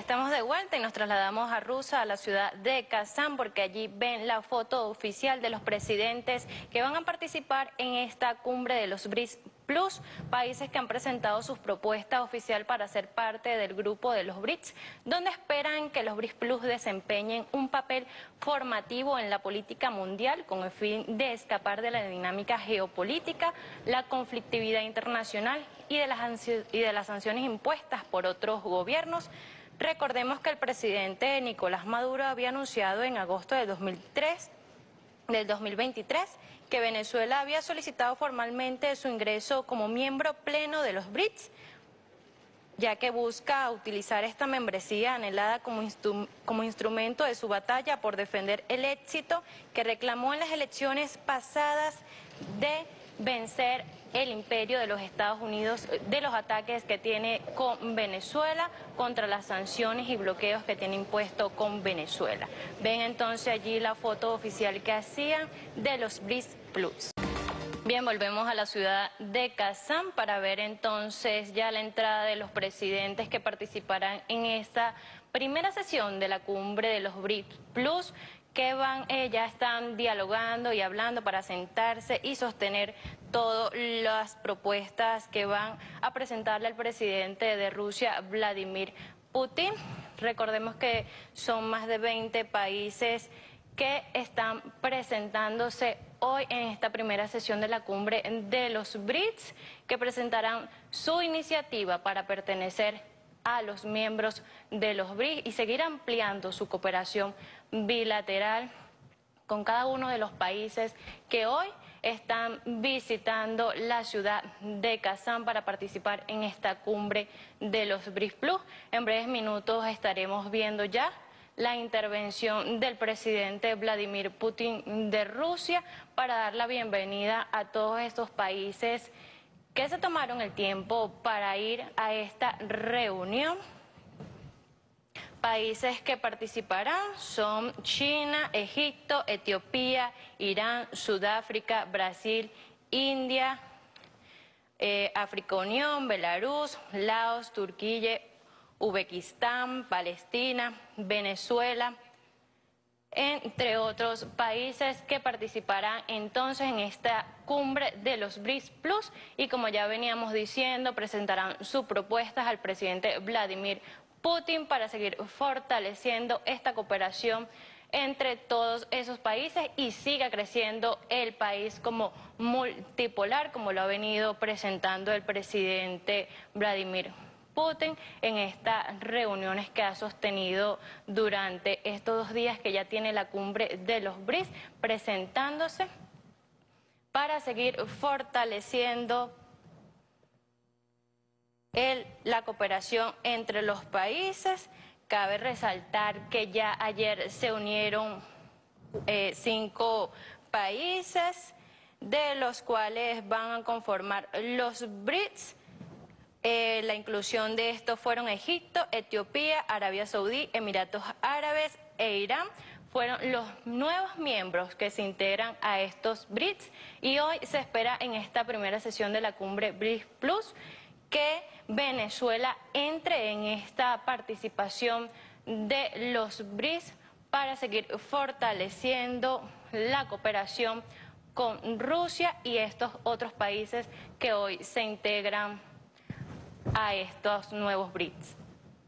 Estamos de vuelta y nos trasladamos a Rusia, a la ciudad de Kazán, porque allí ven la foto oficial de los presidentes que van a participar en esta cumbre de los BRICS Plus, países que han presentado sus propuestas oficial para ser parte del grupo de los BRICS, donde esperan que los BRICS Plus desempeñen un papel formativo en la política mundial con el fin de escapar de la dinámica geopolítica, la conflictividad internacional y de las sanciones impuestas por otros gobiernos. Recordemos que el presidente Nicolás Maduro había anunciado en agosto de 2023 que Venezuela había solicitado formalmente su ingreso como miembro pleno de los BRICS, ya que busca utilizar esta membresía anhelada como instrumento de su batalla por defender el éxito que reclamó en las elecciones pasadas de vencer el imperio de los Estados Unidos, de los ataques que tiene con Venezuela, contra las sanciones y bloqueos que tiene impuesto con Venezuela. Ven entonces allí la foto oficial que hacían de los BRICS Plus. Bien, volvemos a la ciudad de Kazán para ver entonces ya la entrada de los presidentes que participarán en esta primera sesión de la cumbre de los BRICS Plus, que ya están dialogando y hablando para sentarse y sostener todas las propuestas que van a presentarle al presidente de Rusia, Vladimir Putin. Recordemos que son más de 20 países que están presentándose hoy en esta primera sesión de la cumbre de los BRICS, que presentarán su iniciativa para pertenecer a los miembros de los BRICS y seguir ampliando su cooperación bilateral con cada uno de los países que hoy están visitando la ciudad de Kazán para participar en esta cumbre de los BRICS Plus. En breves minutos estaremos viendo ya la intervención del presidente Vladimir Putin de Rusia para dar la bienvenida a todos estos países que se tomaron el tiempo para ir a esta reunión. Países que participarán son China, Egipto, Etiopía, Irán, Sudáfrica, Brasil, India, África Unión, Belarus, Laos, Turquía, Uzbekistán, Palestina, Venezuela, entre otros países que participarán entonces en esta cumbre de los BRICS Plus y, como ya veníamos diciendo, presentarán sus propuestas al presidente Vladimir Putin para seguir fortaleciendo esta cooperación entre todos esos países y siga creciendo el país como multipolar, como lo ha venido presentando el presidente Vladimir Putin en estas reuniones que ha sostenido durante estos 2 días que ya tiene la cumbre de los BRICS, presentándose para seguir fortaleciendo la cooperación entre los países. Cabe resaltar que ya ayer se unieron 5 países, de los cuales van a conformar los BRICS. La inclusión de estos fueron Egipto, Etiopía, Arabia Saudí, Emiratos Árabes e Irán. Fueron los nuevos miembros que se integran a estos BRICS y hoy se espera en esta primera sesión de la cumbre BRICS Plus que Venezuela entre en esta participación de los BRICS para seguir fortaleciendo la cooperación con Rusia y estos otros países que hoy se integran a estos nuevos BRICS.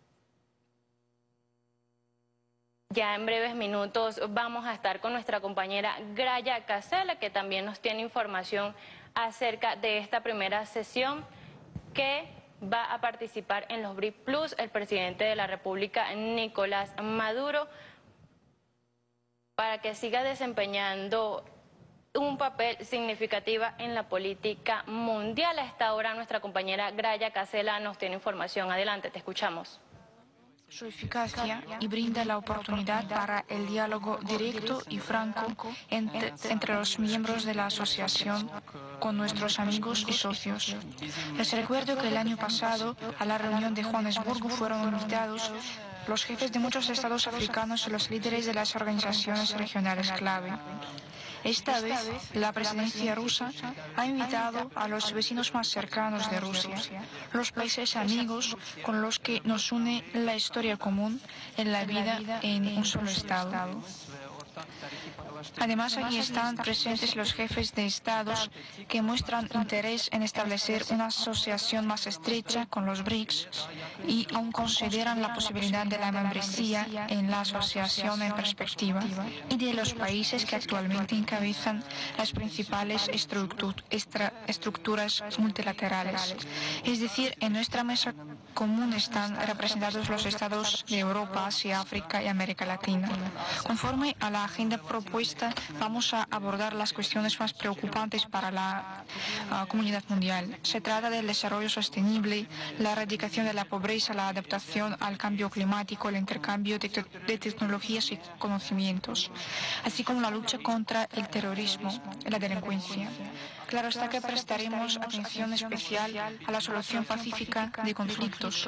Ya en breves minutos vamos a estar con nuestra compañera Graya Casela, que también nos tiene información acerca de esta primera sesión que va a participar en los BRICS Plus el presidente de la República, Nicolás Maduro, para que siga desempeñando un papel significativo en la política mundial. A esta hora nuestra compañera Graya Casela nos tiene información. Adelante, te escuchamos. Su eficacia y brinda la oportunidad para el diálogo directo y franco entre los miembros de la asociación con nuestros amigos y socios. Les recuerdo que el año pasado a la reunión de Johannesburgo fueron invitados los jefes de muchos estados africanos y los líderes de las organizaciones regionales clave. Esta vez, la presidencia rusa ha invitado a los vecinos más cercanos de Rusia, los países amigos con los que nos une la historia común en la vida en un solo Estado. Además, aquí están presentes los jefes de estados que muestran interés en establecer una asociación más estrecha con los BRICS y aún consideran la posibilidad de la membresía en la asociación en perspectiva, y de los países que actualmente encabezan las principales estructuras multilaterales. Es decir, en nuestra mesa común están representados los estados de Europa, Asia, África y América Latina. Conforme a la agenda propuesta, vamos a abordar las cuestiones más preocupantes para la comunidad mundial. Se trata del desarrollo sostenible, la erradicación de la pobreza, la adaptación al cambio climático, el intercambio de tecnologías y conocimientos, así como la lucha contra el terrorismo y la delincuencia. Claro está que prestaremos atención especial a la solución pacífica de conflictos.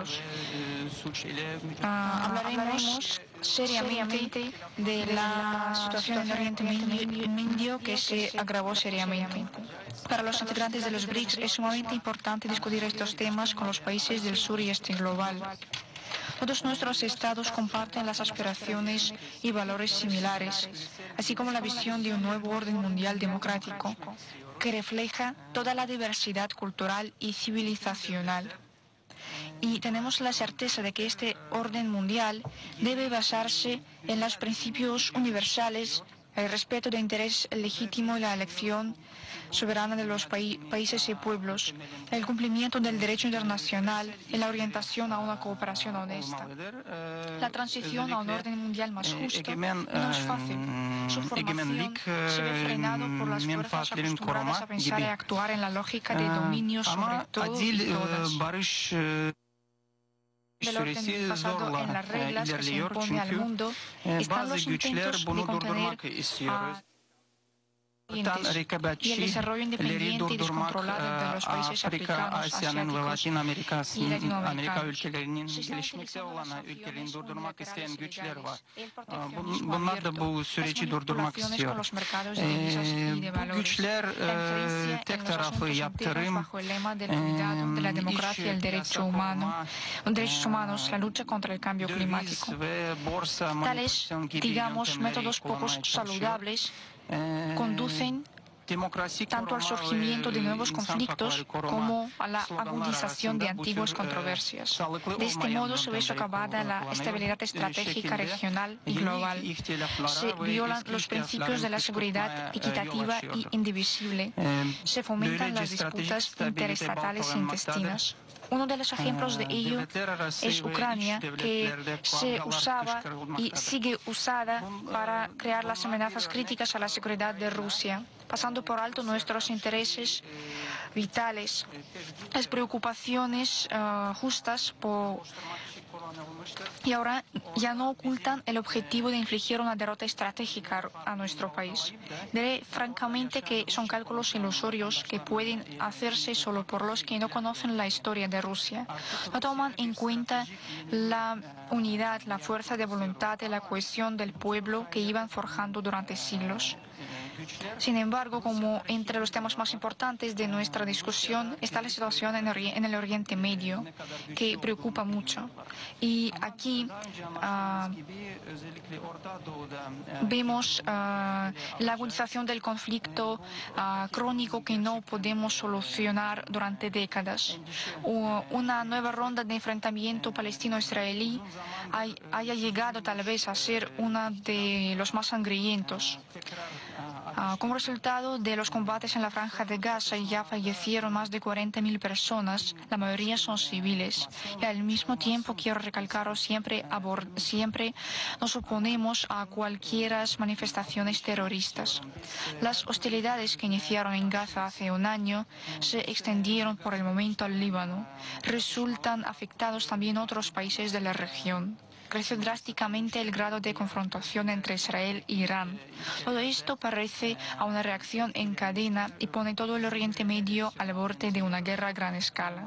Hablaremos seriamente de la situación en Oriente Medio, que se agravó seriamente. Para los integrantes de los BRICS es sumamente importante discutir estos temas con los países del sur y este global. Todos nuestros estados comparten las aspiraciones y valores similares, así como la visión de un nuevo orden mundial democrático que refleja toda la diversidad cultural y civilizacional. Y tenemos la certeza de que este orden mundial debe basarse en los principios universales, el respeto del interés legítimo y la elección soberana de los países y pueblos, el cumplimiento del derecho internacional y la orientación a una cooperación honesta. La transición a un orden mundial más justo no es fácil. Su formación se ve frenado por las fuerzas acostumbradas a pensar y actuar en la lógica de dominio sobre todo y todas. Del orden basado en las reglas que se impone al mundo, están los intentos de contener a y el desarrollo independiente y descontrolado de los países africanos, asiáticos y latinoamericanos. Se está utilizando las sanciones unilaterales ilegales, el proteccionismo abierto, las manipulaciones con los mercados de divisas y de valores, la injerencia en los asuntos internos bajo el lema del cuidado de la democracia y el derechos humanos, la lucha contra el cambio climático. Tales, digamos, métodos poco saludables conducen tanto al surgimiento de nuevos conflictos como a la agudización de antiguas controversias. De este modo se ve socavada la estabilidad estratégica regional y global. Se violan los principios de la seguridad equitativa y indivisible. Se fomentan las disputas interestatales intestinas. Uno de los ejemplos de ello es Ucrania, que se usaba y sigue usada para crear las amenazas críticas a la seguridad de Rusia, pasando por alto nuestros intereses vitales, las preocupaciones justas y ahora ya no ocultan el objetivo de infligir una derrota estratégica a nuestro país. Diré francamente que son cálculos ilusorios que pueden hacerse solo por los que no conocen la historia de Rusia. No toman en cuenta la unidad, la fuerza de voluntad y la cohesión del pueblo que iban forjando durante siglos. Sin embargo, como entre los temas más importantes de nuestra discusión está la situación en el Oriente Medio, que preocupa mucho. Y aquí vemos la agudización del conflicto crónico que no podemos solucionar durante décadas. Una nueva ronda de enfrentamiento palestino-israelí haya llegado tal vez a ser uno de los más sangrientos. Como resultado de los combates en la Franja de Gaza ya fallecieron más de 40.000 personas, la mayoría son civiles. Y al mismo tiempo quiero recalcaros, siempre nos oponemos a cualquiera manifestaciones terroristas. Las hostilidades que iniciaron en Gaza hace un año se extendieron por el momento al Líbano. Resultan afectados también otros países de la región. Creció drásticamente el grado de confrontación entre Israel e Irán. Todo esto parece a una reacción en cadena y pone todo el Oriente Medio al borde de una guerra a gran escala.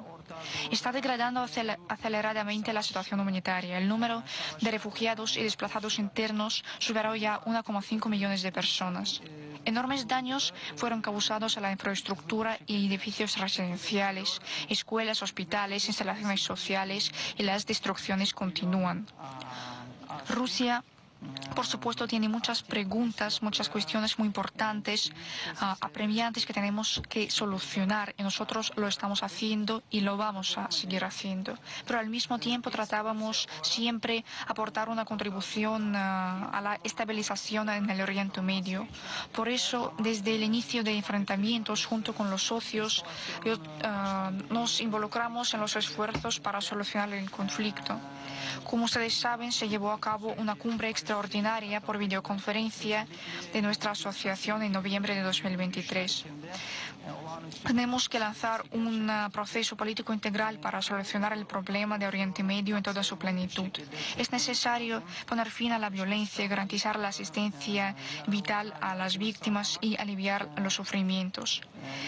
está degradando aceleradamente la situación humanitaria. El número de refugiados y desplazados internos superó ya 1,5 millones de personas. Enormes daños fueron causados a la infraestructura y edificios residenciales, escuelas, hospitales, instalaciones sociales, y las destrucciones continúan. Rusia, por supuesto, tiene muchas preguntas, muchas cuestiones muy importantes, apremiantes que tenemos que solucionar, y nosotros lo estamos haciendo y lo vamos a seguir haciendo. Pero al mismo tiempo tratábamos siempre aportar una contribución a la estabilización en el Oriente Medio. Por eso, desde el inicio de enfrentamientos junto con los socios, nos involucramos en los esfuerzos para solucionar el conflicto. Como ustedes saben, se llevó a cabo una cumbre extraordinaria por videoconferencia de nuestra asociación en noviembre de 2023. Tenemos que lanzar un proceso político integral para solucionar el problema de Oriente Medio en toda su plenitud. Es necesario poner fin a la violencia, garantizar la asistencia vital a las víctimas y aliviar los sufrimientos.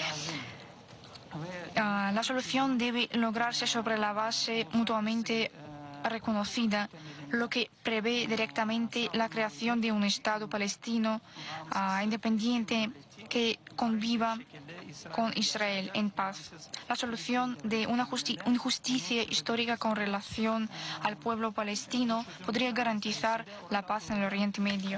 La solución debe lograrse sobre la base mutuamente reconocida, lo que prevé directamente la creación de un Estado palestino independiente que conviva con Israel en paz. La solución de una injusticia histórica con relación al pueblo palestino podría garantizar la paz en el Oriente Medio.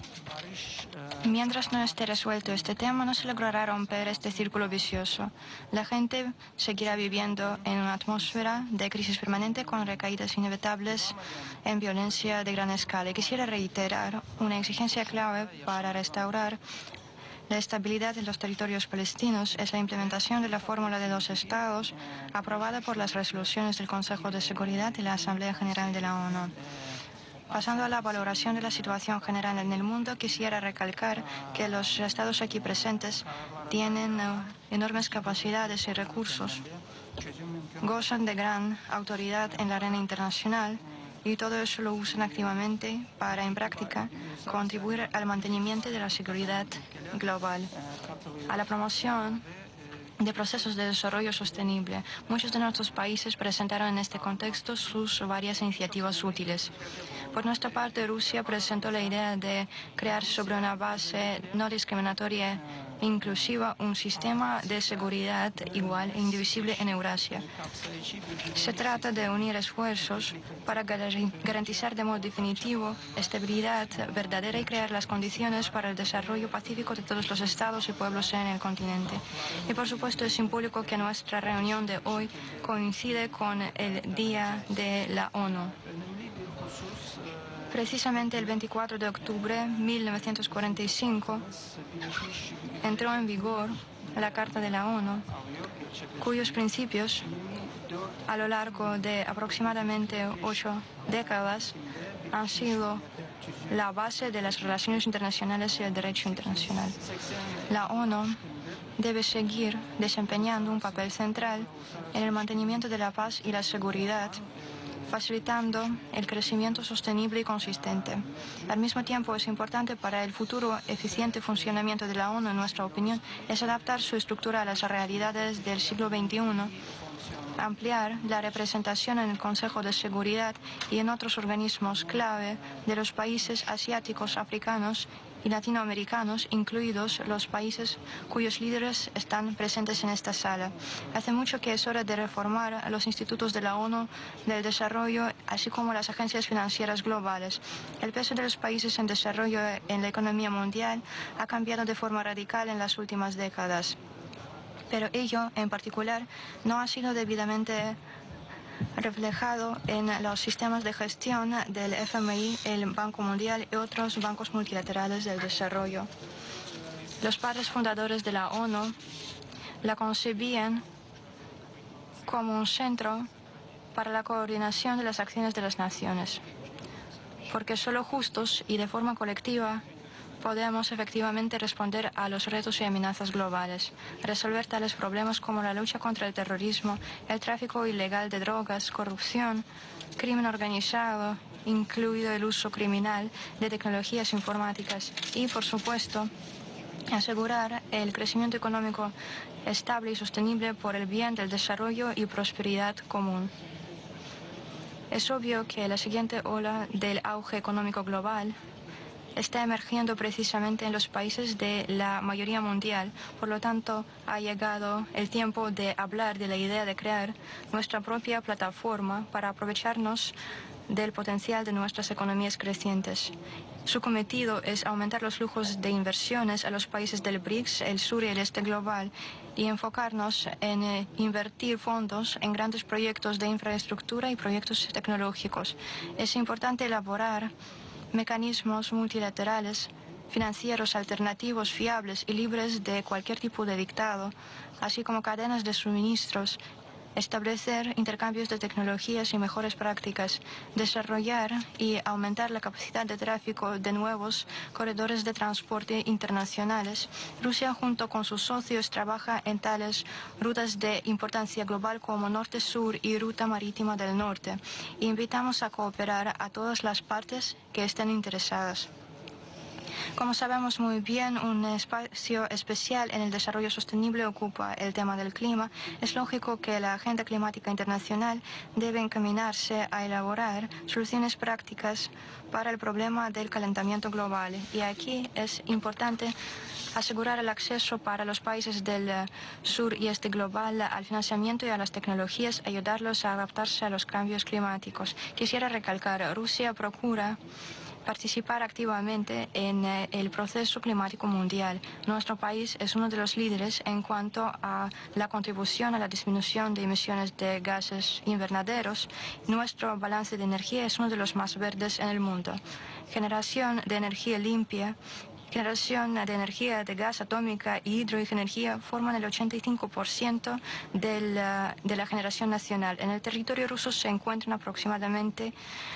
Mientras no esté resuelto este tema, no se logrará romper este círculo vicioso. La gente seguirá viviendo en una atmósfera de crisis permanente con recaídas inevitables en violencia de gran escala. Y quisiera reiterar una exigencia clave para restaurar la estabilidad en los territorios palestinos es la implementación de la fórmula de dos estados aprobada por las resoluciones del Consejo de Seguridad y la Asamblea General de la ONU. Pasando a la valoración de la situación general en el mundo, quisiera recalcar que los estados aquí presentes tienen enormes capacidades y recursos, gozan de gran autoridad en la arena internacional y todo eso lo usan activamente para, en práctica, contribuir al mantenimiento de la seguridad global, a la promoción de procesos de desarrollo sostenible. Muchos de nuestros países presentaron en este contexto sus varias iniciativas útiles. Por nuestra parte, Rusia presentó la idea de crear sobre una base no discriminatoria e inclusiva un sistema de seguridad igual e indivisible en Eurasia. Se trata de unir esfuerzos para garantizar de modo definitivo estabilidad verdadera y crear las condiciones para el desarrollo pacífico de todos los estados y pueblos en el continente. Y por supuesto es simbólico que nuestra reunión de hoy coincide con el Día de la ONU. Precisamente el 24 de octubre de 1945 entró en vigor la Carta de la ONU, cuyos principios, a lo largo de aproximadamente 8 décadas, han sido la base de las relaciones internacionales y el derecho internacional. La ONU debe seguir desempeñando un papel central en el mantenimiento de la paz y la seguridad, facilitando el crecimiento sostenible y consistente. Al mismo tiempo, es importante para el futuro eficiente funcionamiento de la ONU, en nuestra opinión, es adaptar su estructura a las realidades del siglo XXI, ampliar la representación en el Consejo de Seguridad y en otros organismos clave de los países asiáticos, africanos y latinoamericanos, incluidos los países cuyos líderes están presentes en esta sala. Hace mucho que es hora de reformar los institutos de la ONU del desarrollo, así como las agencias financieras globales. El peso de los países en desarrollo en la economía mundial ha cambiado de forma radical en las últimas décadas, pero ello, en particular, no ha sido debidamente reflejado en los sistemas de gestión del FMI, el Banco Mundial y otros bancos multilaterales del desarrollo. Los padres fundadores de la ONU la concebían como un centro para la coordinación de las acciones de las naciones, porque solo justos y de forma colectiva podemos efectivamente responder a los retos y amenazas globales, resolver tales problemas como la lucha contra el terrorismo, el tráfico ilegal de drogas, corrupción, crimen organizado, incluido el uso criminal de tecnologías informáticas y, por supuesto, asegurar el crecimiento económico estable y sostenible por el bien del desarrollo y prosperidad común. Es obvio que la siguiente ola del auge económico global está emergiendo precisamente en los países de la mayoría mundial. Por lo tanto, ha llegado el tiempo de hablar de la idea de crear nuestra propia plataforma para aprovecharnos del potencial de nuestras economías crecientes. Su cometido es aumentar los flujos de inversiones a los países del BRICS, el sur y el este global, y enfocarnos en invertir fondos en grandes proyectos de infraestructura y proyectos tecnológicos. Es importante elaborar mecanismos multilaterales, financieros alternativos, fiables y libres de cualquier tipo de dictado, así como cadenas de suministros, establecer intercambios de tecnologías y mejores prácticas, desarrollar y aumentar la capacidad de tráfico de nuevos corredores de transporte internacionales. Rusia, junto con sus socios, trabaja en tales rutas de importancia global como Norte-Sur y Ruta Marítima del Norte. Invitamos a cooperar a todas las partes que estén interesadas. Como sabemos muy bien, un espacio especial en el desarrollo sostenible ocupa el tema del clima. Es lógico que la Agenda Climática Internacional debe encaminarse a elaborar soluciones prácticas para el problema del calentamiento global. Y aquí es importante asegurar el acceso para los países del sur y este global al financiamiento y a las tecnologías, ayudarlos a adaptarse a los cambios climáticos. Quisiera recalcar, Rusia procura participar activamente en el proceso climático mundial. Nuestro país es uno de los líderes en cuanto a la contribución a la disminución de emisiones de gases invernaderos. Nuestro balance de energía es uno de los más verdes en el mundo. Generación de energía limpia, generación de energía de gas atómica y hidroenergía forman el 85% de la generación nacional. En el territorio ruso se encuentran aproximadamente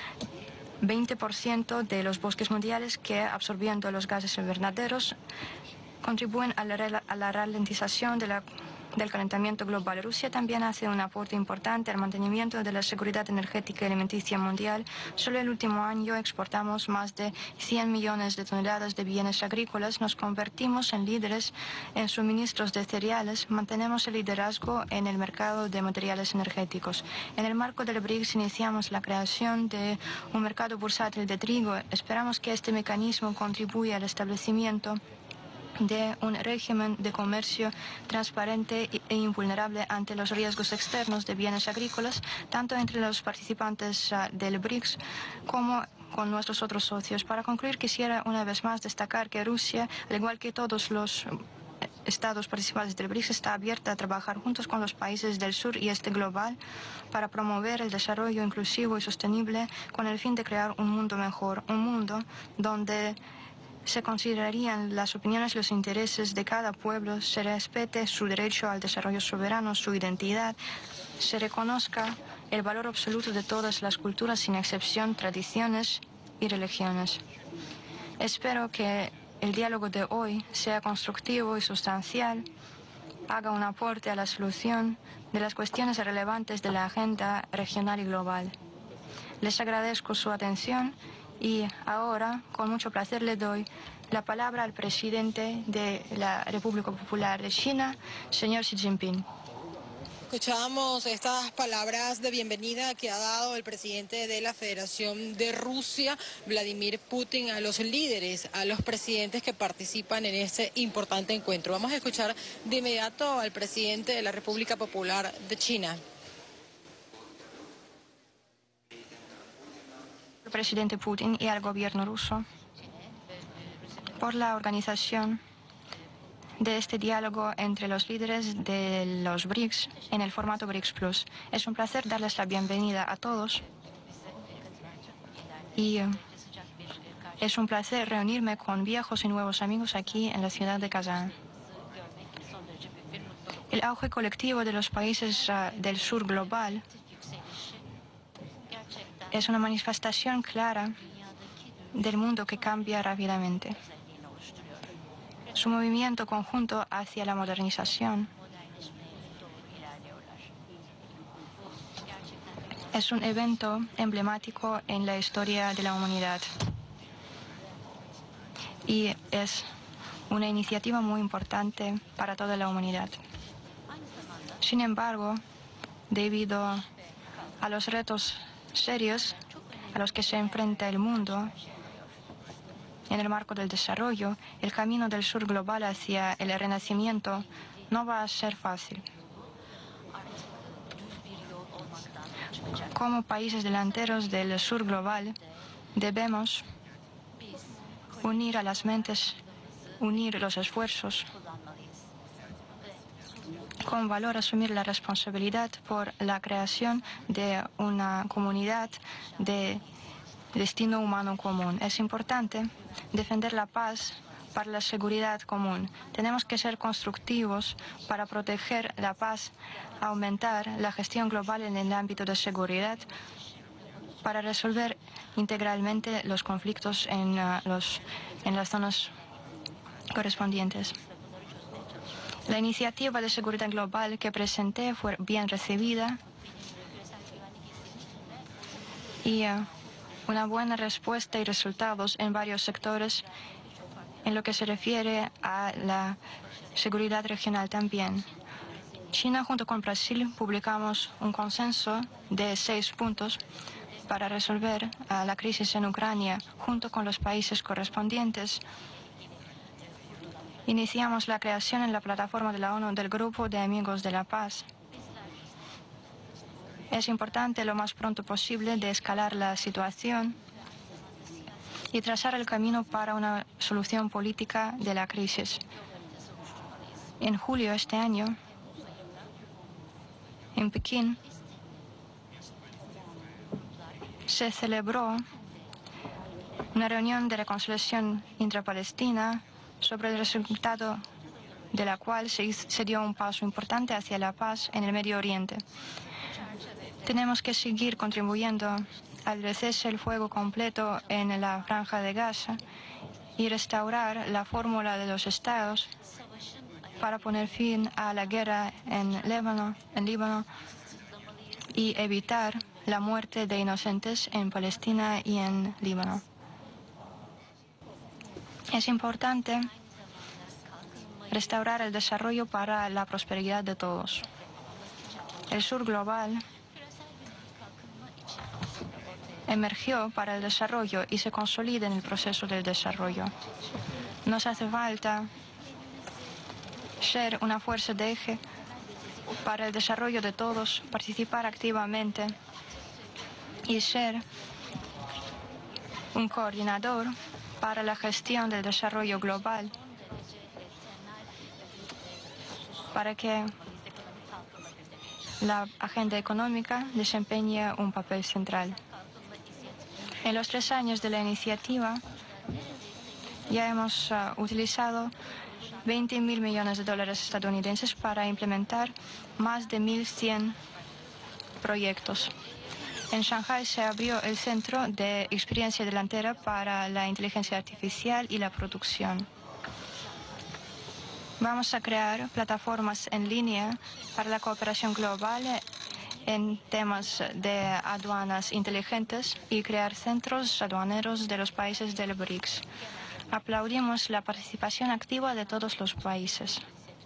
20% de los bosques mundiales que, absorbiendo los gases invernaderos, contribuyen a la ralentización del calentamiento global. Rusia también hace un aporte importante al mantenimiento de la seguridad energética y alimenticia mundial. Solo el último año exportamos más de 100 millones de toneladas de bienes agrícolas, nos convertimos en líderes en suministros de cereales, mantenemos el liderazgo en el mercado de materiales energéticos. En el marco del BRICS iniciamos la creación de un mercado bursátil de trigo. Esperamos que este mecanismo contribuya al establecimiento de un régimen de comercio transparente e invulnerable ante los riesgos externos de bienes agrícolas, tanto entre los participantes del BRICS como con nuestros otros socios. Para concluir, quisiera una vez más destacar que Rusia, al igual que todos los estados participantes del BRICS, está abierta a trabajar juntos con los países del sur y este global para promover el desarrollo inclusivo y sostenible con el fin de crear un mundo mejor, un mundo donde se considerarían las opiniones y los intereses de cada pueblo, se respete su derecho al desarrollo soberano, su identidad, se reconozca el valor absoluto de todas las culturas sin excepción, tradiciones y religiones. Espero que el diálogo de hoy sea constructivo y sustancial, haga un aporte a la solución de las cuestiones relevantes de la agenda regional y global. Les agradezco su atención. Y ahora, con mucho placer, le doy la palabra al presidente de la República Popular de China, señor Xi Jinping. Escuchábamos estas palabras de bienvenida que ha dado el presidente de la Federación de Rusia, Vladimir Putin, a los líderes, a los presidentes que participan en este importante encuentro. Vamos a escuchar de inmediato al presidente de la República Popular de China. Al presidente Putin y al gobierno ruso por la organización de este diálogo entre los líderes de los BRICS en el formato BRICS Plus. Es un placer darles la bienvenida a todos y es un placer reunirme con viejos y nuevos amigos aquí en la ciudad de Kazán. El auge colectivo de los países del sur global es una manifestación clara del mundo que cambia rápidamente. Su movimiento conjunto hacia la modernización es un evento emblemático en la historia de la humanidad y es una iniciativa muy importante para toda la humanidad. Sin embargo, debido a los retos serios a los que se enfrenta el mundo en el marco del desarrollo, el camino del sur global hacia el renacimiento no va a ser fácil. Como países delanteros del sur global, debemos unir a las mentes, unir los esfuerzos, con valor asumir la responsabilidad por la creación de una comunidad de destino humano común. Es importante defender la paz para la seguridad común. Tenemos que ser constructivos para proteger la paz, aumentar la gestión global en el ámbito de seguridad, para resolver integralmente los conflictos en las zonas correspondientes. La iniciativa de seguridad global que presenté fue bien recibida y una buena respuesta y resultados en varios sectores en lo que se refiere a la seguridad regional también. China junto con Brasil publicamos un consenso de 6 puntos para resolver la crisis en Ucrania junto con los países correspondientes. Iniciamos la creación en la plataforma de la ONU del Grupo de Amigos de la Paz. Es importante lo más pronto posible de escalar la situación y trazar el camino para una solución política de la crisis. En julio de este año, en Pekín, se celebró una reunión de reconciliación intrapalestina sobre el resultado de la cual se dio un paso importante hacia la paz en el Medio Oriente. Tenemos que seguir contribuyendo al cese el fuego completo en la Franja de Gaza y restaurar la fórmula de los estados para poner fin a la guerra en Líbano y evitar la muerte de inocentes en Palestina y en Líbano. Es importante restaurar el desarrollo para la prosperidad de todos. El sur global emergió para el desarrollo y se consolida en el proceso del desarrollo. Nos hace falta ser una fuerza de eje para el desarrollo de todos, participar activamente y ser un coordinador para la gestión del desarrollo global, para que la agenda económica desempeñe un papel central. En los 3 años de la iniciativa ya hemos utilizado 20.000 millones de dólares estadounidenses para implementar más de 1.100 proyectos. En Shanghái se abrió el Centro de Experiencia Delantera para la Inteligencia Artificial y la Producción. Vamos a crear plataformas en línea para la cooperación global en temas de aduanas inteligentes y crear centros aduaneros de los países del BRICS. Aplaudimos la participación activa de todos los países.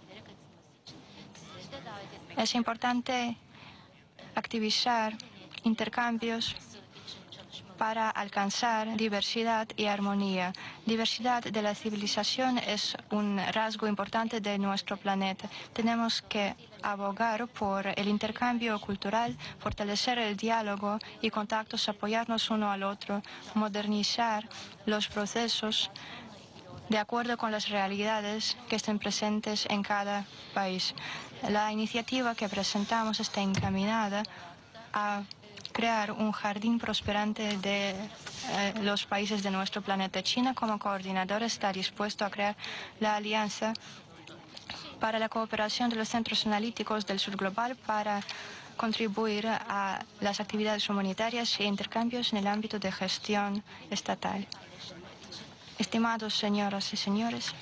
Es importante activizar intercambios para alcanzar diversidad y armonía. Diversidad de la civilización es un rasgo importante de nuestro planeta. Tenemos que abogar por el intercambio cultural, fortalecer el diálogo y contactos, apoyarnos uno al otro, modernizar los procesos de acuerdo con las realidades que estén presentes en cada país. La iniciativa que presentamos está encaminada a crear un jardín prosperante de los países de nuestro planeta. China, como coordinador, está dispuesto a crear la alianza para la cooperación de los centros analíticos del sur global para contribuir a las actividades humanitarias e intercambios en el ámbito de gestión estatal. Estimados señoras y señores,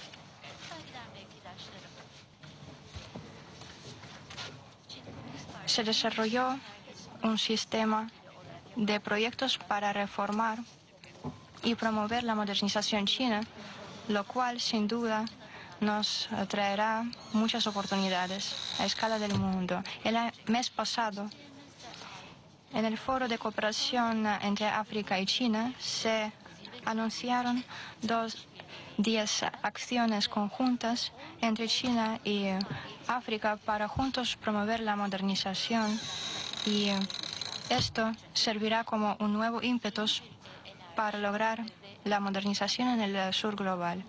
se desarrolló un sistema de proyectos para reformar y promover la modernización china lo cual sin duda nos traerá muchas oportunidades a escala del mundo. El mes pasado, en el Foro de Cooperación entre África y China, se anunciaron 10 acciones conjuntas entre China y África para juntos promover la modernización, y esto servirá como un nuevo ímpetu para lograr la modernización en el sur global.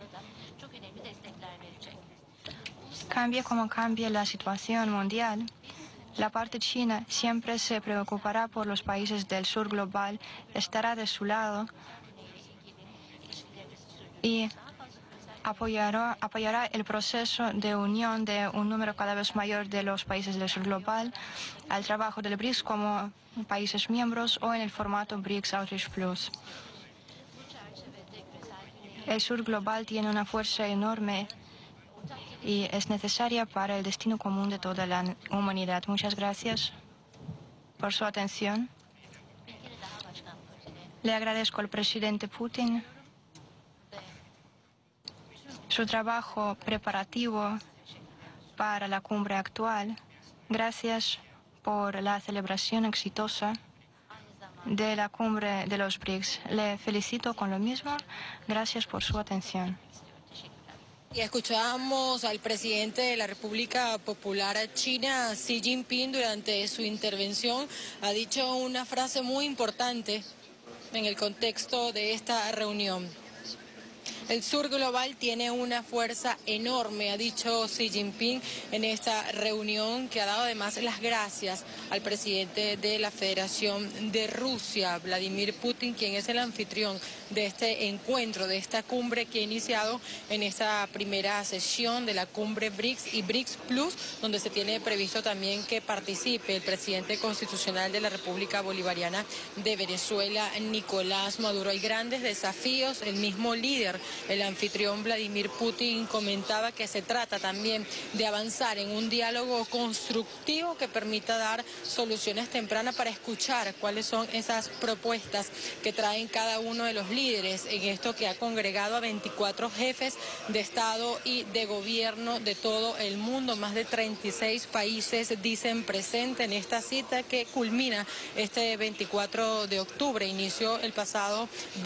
Cambie como cambie la situación mundial, la parte china siempre se preocupará por los países del sur global, estará de su lado y apoyará el proceso de unión de un número cada vez mayor de los países del sur global al trabajo del BRICS como países miembros o en el formato BRICS Outreach Plus. El sur global tiene una fuerza enorme y es necesaria para el destino común de toda la humanidad. Muchas gracias por su atención. Le agradezco al presidente Putin su trabajo preparativo para la cumbre actual. Gracias por la celebración exitosa de la cumbre de los BRICS. Le felicito con lo mismo. Gracias por su atención. Y escuchábamos al presidente de la República Popular China, Xi Jinping, durante su intervención. Ha dicho una frase muy importante en el contexto de esta reunión. El sur global tiene una fuerza enorme, ha dicho Xi Jinping en esta reunión, que ha dado además las gracias al presidente de la Federación de Rusia, Vladimir Putin, quien es el anfitrión de este encuentro, de esta cumbre que ha iniciado en esta primera sesión de la cumbre BRICS y BRICS Plus, donde se tiene previsto también que participe el presidente constitucional de la República Bolivariana de Venezuela, Nicolás Maduro. Hay grandes desafíos, el mismo líder, el anfitrión Vladimir Putin, comentaba que se trata también de avanzar en un diálogo constructivo que permita dar soluciones tempranas para escuchar cuáles son esas propuestas que traen cada uno de los líderes en esto que ha congregado a 24 jefes de Estado y de gobierno de todo el mundo. Más de 36 países dicen presente en esta cita que culmina este 24 de octubre. Inició el pasado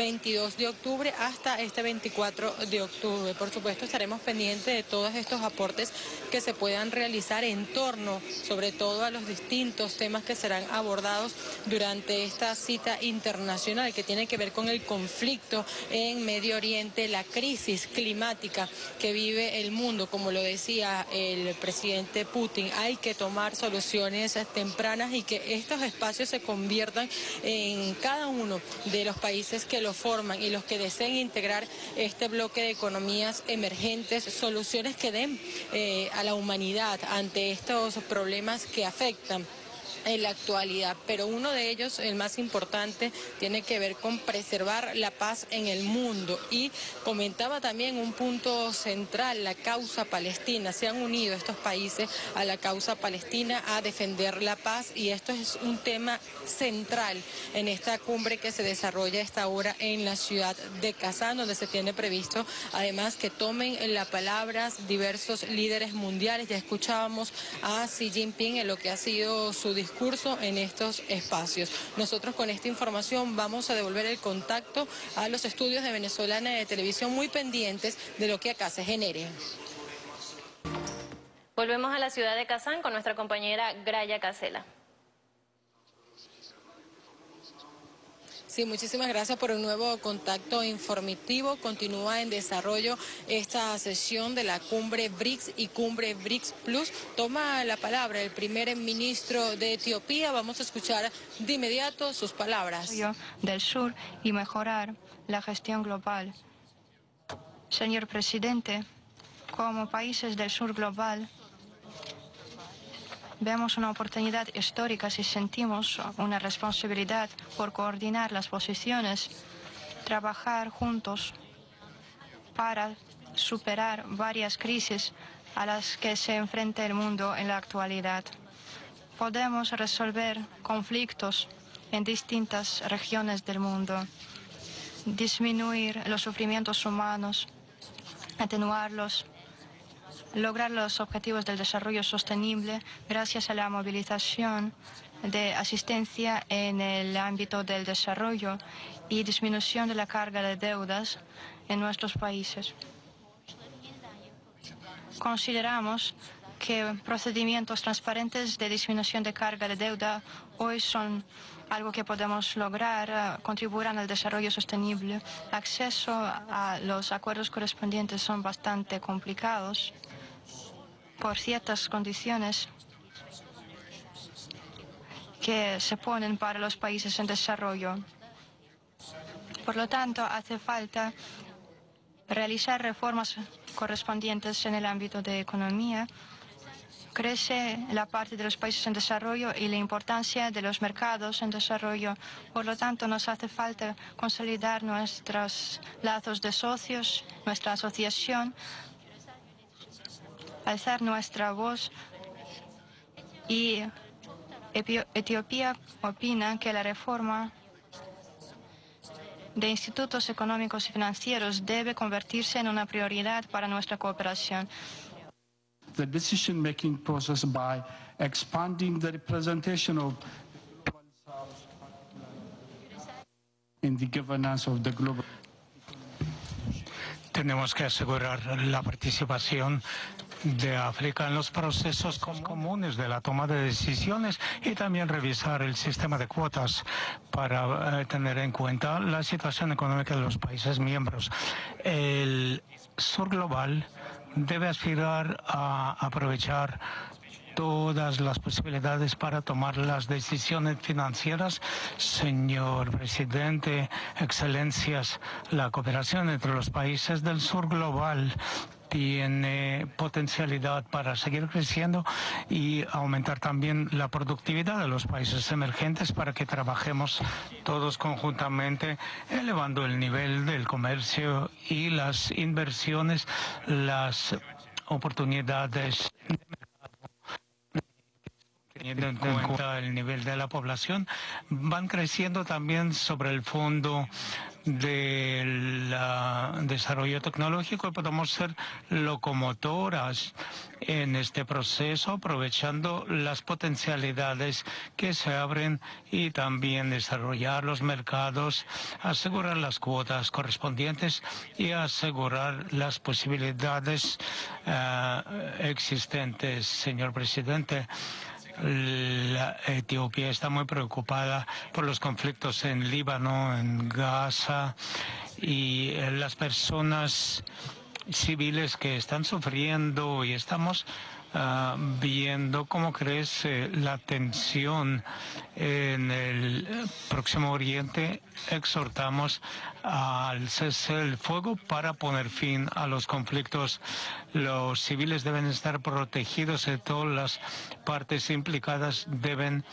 22 de octubre hasta este 24 de octubre. Por supuesto, estaremos pendientes de todos estos aportes que se puedan realizar en torno, sobre todo, a los distintos temas que serán abordados durante esta cita internacional, que tiene que ver con el conflicto en Medio Oriente, la crisis climática que vive el mundo. Como lo decía el presidente Putin, hay que tomar soluciones tempranas y que estos espacios se conviertan en cada uno de los países que lo forman y los que deseen integrar este bloque de economías emergentes, soluciones que den a la humanidad ante estos problemas que afectan en la actualidad, pero uno de ellos, el más importante, tiene que ver con preservar la paz en el mundo. Y comentaba también un punto central, la causa palestina. Se han unido estos países a la causa palestina, a defender la paz, y esto es un tema central en esta cumbre que se desarrolla a esta hora en la ciudad de Kazán, donde se tiene previsto además que tomen la palabra diversos líderes mundiales. Ya escuchábamos a Xi Jinping en lo que ha sido su discurso en estos espacios. Nosotros con esta información vamos a devolver el contacto a los estudios de Venezolana de Televisión, muy pendientes de lo que acá se genere. Volvemos a la ciudad de Kazán con nuestra compañera Graya Casela. Sí, muchísimas gracias por un nuevo contacto informativo. Continúa en desarrollo esta sesión de la cumbre BRICS y cumbre BRICS Plus. Toma la palabra el primer ministro de Etiopía. Vamos a escuchar de inmediato sus palabras. Del sur y mejorar la gestión global. Señor presidente, como países del sur global, vemos una oportunidad histórica si sentimos una responsabilidad por coordinar las posiciones, trabajar juntos para superar varias crisis a las que se enfrenta el mundo en la actualidad. Podemos resolver conflictos en distintas regiones del mundo, disminuir los sufrimientos humanos atenuarlos, lograr los objetivos del desarrollo sostenible gracias a la movilización de asistencia en el ámbito del desarrollo y disminución de la carga de deudas en nuestros países. Consideramos que procedimientos transparentes de disminución de carga de deuda hoy son algo que podemos lograr, contribuirán al desarrollo sostenible. El acceso a los acuerdos correspondientes son bastante complicados por ciertas condiciones que se ponen para los países en desarrollo. Por lo tanto, hace falta realizar reformas correspondientes en el ámbito de economía. Crece la parte de los países en desarrollo y la importancia de los mercados en desarrollo. Por lo tanto, nos hace falta consolidar nuestros lazos de socios, nuestra asociación, alzar nuestra voz, y Etiopía opina que la reforma de institutos económicos y financieros debe convertirse en una prioridad para nuestra cooperación. The decision-making process by expanding the representation of in the governance of the global. Tenemos que asegurar la participación de África en los procesos comunes de la toma de decisiones y también revisar el sistema de cuotas para tener en cuenta la situación económica de los países miembros. El Sur Global debe aspirar a aprovechar todas las posibilidades para tomar las decisiones financieras. Señor presidente, excelencias, la cooperación entre los países del Sur Global tiene potencialidad para seguir creciendo y aumentar también la productividad de los países emergentes para que trabajemos todos conjuntamente, elevando el nivel del comercio y las inversiones, las oportunidades de mercado, teniendo en cuenta el nivel de la población. Van creciendo también sobre el fondo del desarrollo tecnológico y podemos ser locomotoras en este proceso, aprovechando las potencialidades que se abren y también desarrollar los mercados, asegurar las cuotas correspondientes y asegurar las posibilidades existentes. Señor presidente, la Etiopía está muy preocupada por los conflictos en Líbano, en Gaza y las personas civiles que están sufriendo, y estamos viendo cómo crece la tensión en el Próximo Oriente. Exhortamos al cese del fuego para poner fin a los conflictos. Los civiles deben estar protegidos y todas las partes implicadas deben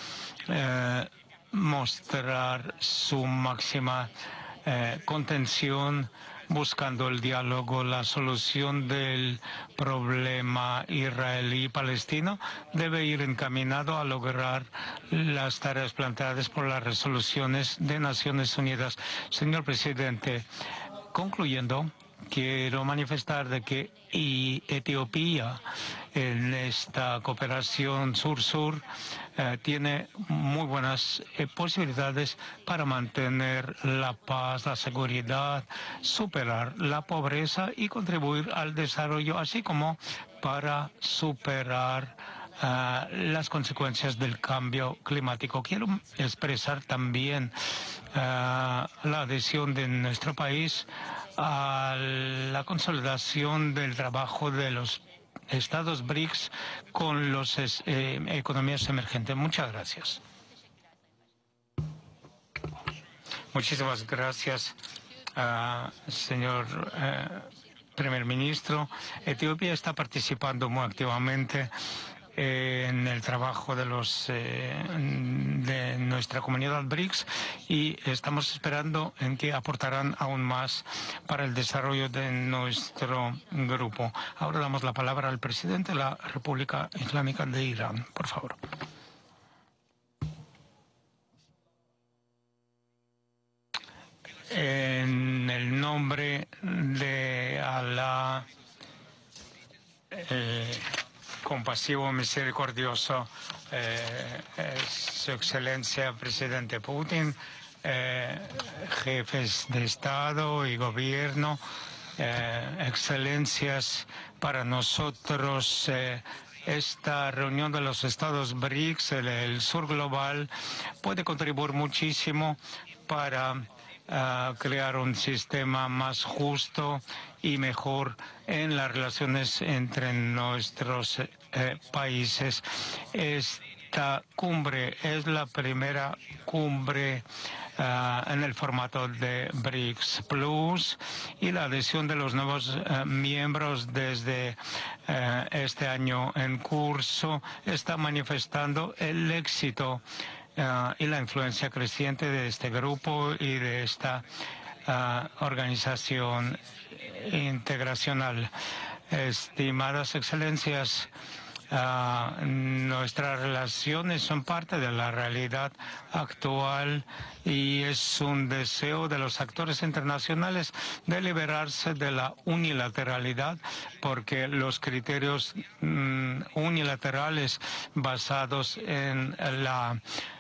mostrar su máxima contención, buscando el diálogo. La solución del problema israelí-palestino debe ir encaminado a lograr las tareas planteadas por las resoluciones de Naciones Unidas. Señor presidente, concluyendo, quiero manifestar de que Etiopía en esta cooperación sur-sur tiene muy buenas posibilidades para mantener la paz, la seguridad, superar la pobreza y contribuir al desarrollo, así como para superar las consecuencias del cambio climático. Quiero expresar también la adhesión de nuestro país a la consolidación del trabajo de los Estados BRICS con las economías emergentes. Muchas gracias. Muchísimas gracias, señor primer ministro. Etiopía está participando muy activamente en el trabajo de nuestra comunidad BRICS y estamos esperando en que aportarán aún más para el desarrollo de nuestro grupo. Ahora damos la palabra al presidente de la República Islámica de Irán, por favor. En el nombre de Alá, compasivo, misericordioso, Su Excelencia Presidente Putin, jefes de Estado y Gobierno, excelencias, para nosotros esta reunión de los Estados BRICS, el Sur Global, puede contribuir muchísimo para crear un sistema más justo y mejor en las relaciones entre nuestros países. Esta cumbre es la primera cumbre en el formato de BRICS Plus, y la adhesión de los nuevos miembros desde este año en curso está manifestando el éxito y la influencia creciente de este grupo y de esta organización integracional. Estimadas excelencias, nuestras relaciones son parte de la realidad actual y es un deseo de los actores internacionales de liberarse de la unilateralidad, porque los criterios unilaterales basados en la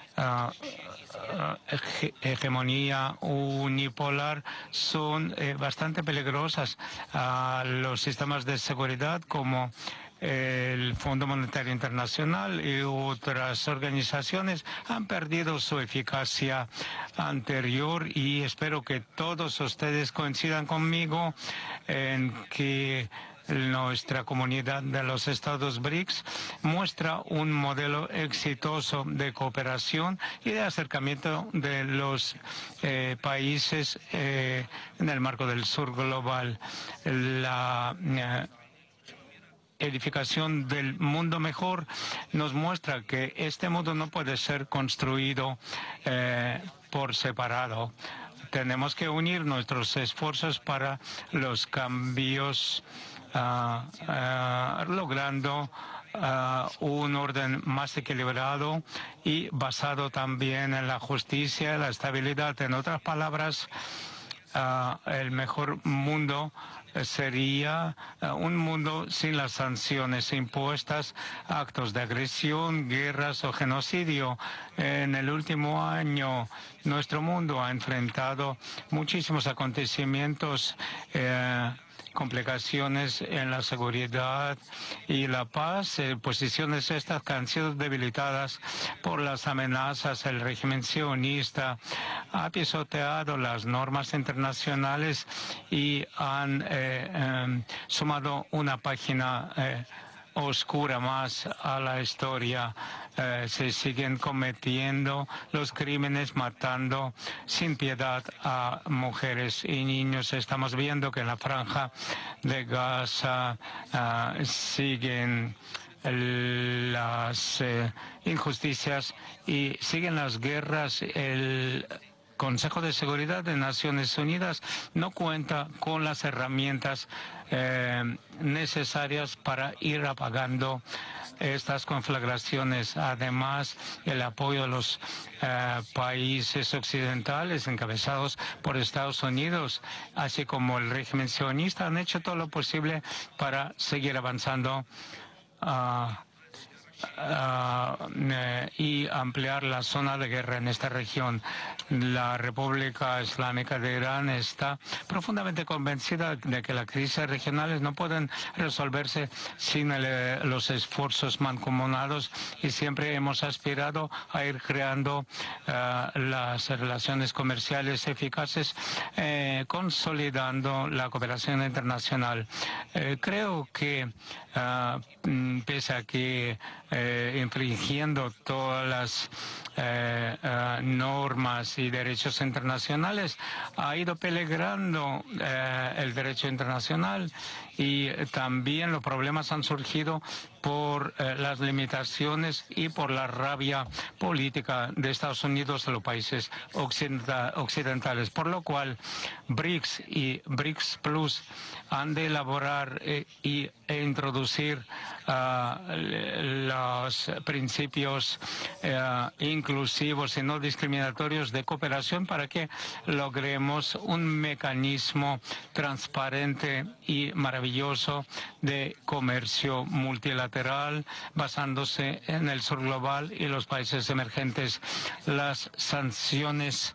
hegemonía unipolar son bastante peligrosas. Los sistemas de seguridad como el Fondo Monetario Internacional y otras organizaciones han perdido su eficacia anterior, y espero que todos ustedes coincidan conmigo en que nuestra comunidad de los Estados BRICS muestra un modelo exitoso de cooperación y de acercamiento de los países en el marco del Sur Global. La edificación del mundo mejor nos muestra que este mundo no puede ser construido por separado. Tenemos que unir nuestros esfuerzos para los cambios, logrando un orden más equilibrado y basado también en la justicia y la estabilidad. En otras palabras, el mejor mundo sería un mundo sin las sanciones impuestas, actos de agresión, guerras o genocidio. En el último año, nuestro mundo ha enfrentado muchísimos acontecimientos, complicaciones en la seguridad y la paz, posiciones estas que han sido debilitadas por las amenazas. El régimen sionista ha pisoteado las normas internacionales y han sumado una página oscura más a la historia. Se siguen cometiendo los crímenes, matando sin piedad a mujeres y niños. Estamos viendo que en la franja de Gaza siguen las injusticias y siguen las guerras. El Consejo de Seguridad de Naciones Unidas no cuenta con las herramientas necesarias para ir apagando estas conflagraciones. Además, el apoyo de los países occidentales encabezados por Estados Unidos, así como el régimen sionista, han hecho todo lo posible para seguir avanzando y ampliar la zona de guerra en esta región. La República Islámica de Irán está profundamente convencida de que las crisis regionales no pueden resolverse sin los esfuerzos mancomunados, y siempre hemos aspirado a ir creando las relaciones comerciales eficaces, consolidando la cooperación internacional. Creo que pese a que infringiendo todas las normas y derechos internacionales, ha ido peligrando el derecho internacional, y también los problemas han surgido por las limitaciones y por la rabia política de Estados Unidos a los países occidentales, por lo cual BRICS y BRICS Plus han de elaborar e introducir los principios inclusivos y no discriminatorios de cooperación para que logremos un mecanismo transparente y maravilloso de comercio multilateral basándose en el sur global y los países emergentes. Las sanciones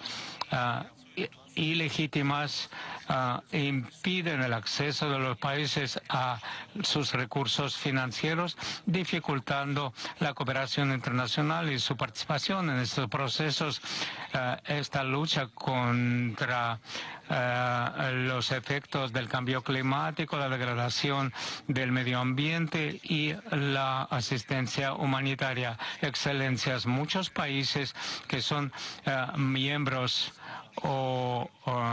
ilegítimas impiden el acceso de los países a sus recursos financieros, dificultando la cooperación internacional y su participación en estos procesos. Esta lucha contra los efectos del cambio climático, la degradación del medio ambiente y la asistencia humanitaria. Excelencias, muchos países que son miembros o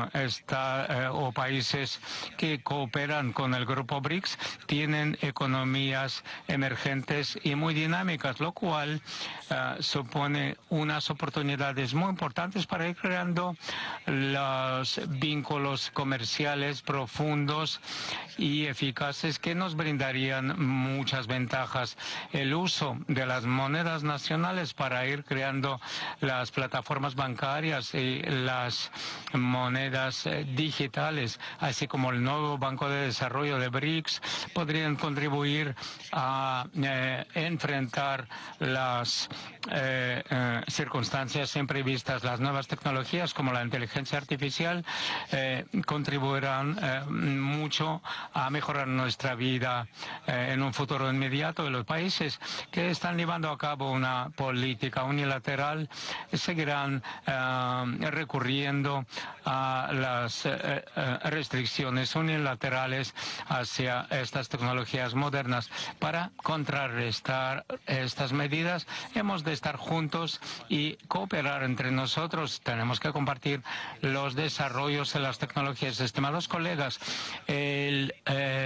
países que cooperan con el grupo BRICS tienen economías emergentes y muy dinámicas, lo cual supone unas oportunidades muy importantes para ir creando los vínculos comerciales profundos y eficaces que nos brindarían muchas ventajas. El uso de las monedas nacionales para ir creando las plataformas bancarias y las monedas digitales, así como el nuevo Banco de Desarrollo de BRICS, podrían contribuir a enfrentar las circunstancias imprevistas. Las nuevas tecnologías como la inteligencia artificial contribuirán mucho a mejorar nuestra vida en un futuro inmediato. De los países que están llevando a cabo una política unilateral seguirán recurriendo a las restricciones unilaterales hacia estas tecnologías modernas. Para contrarrestar estas medidas, hemos de estar juntos y cooperar entre nosotros. Tenemos que compartir los desarrollos de las tecnologías. Estimados colegas, el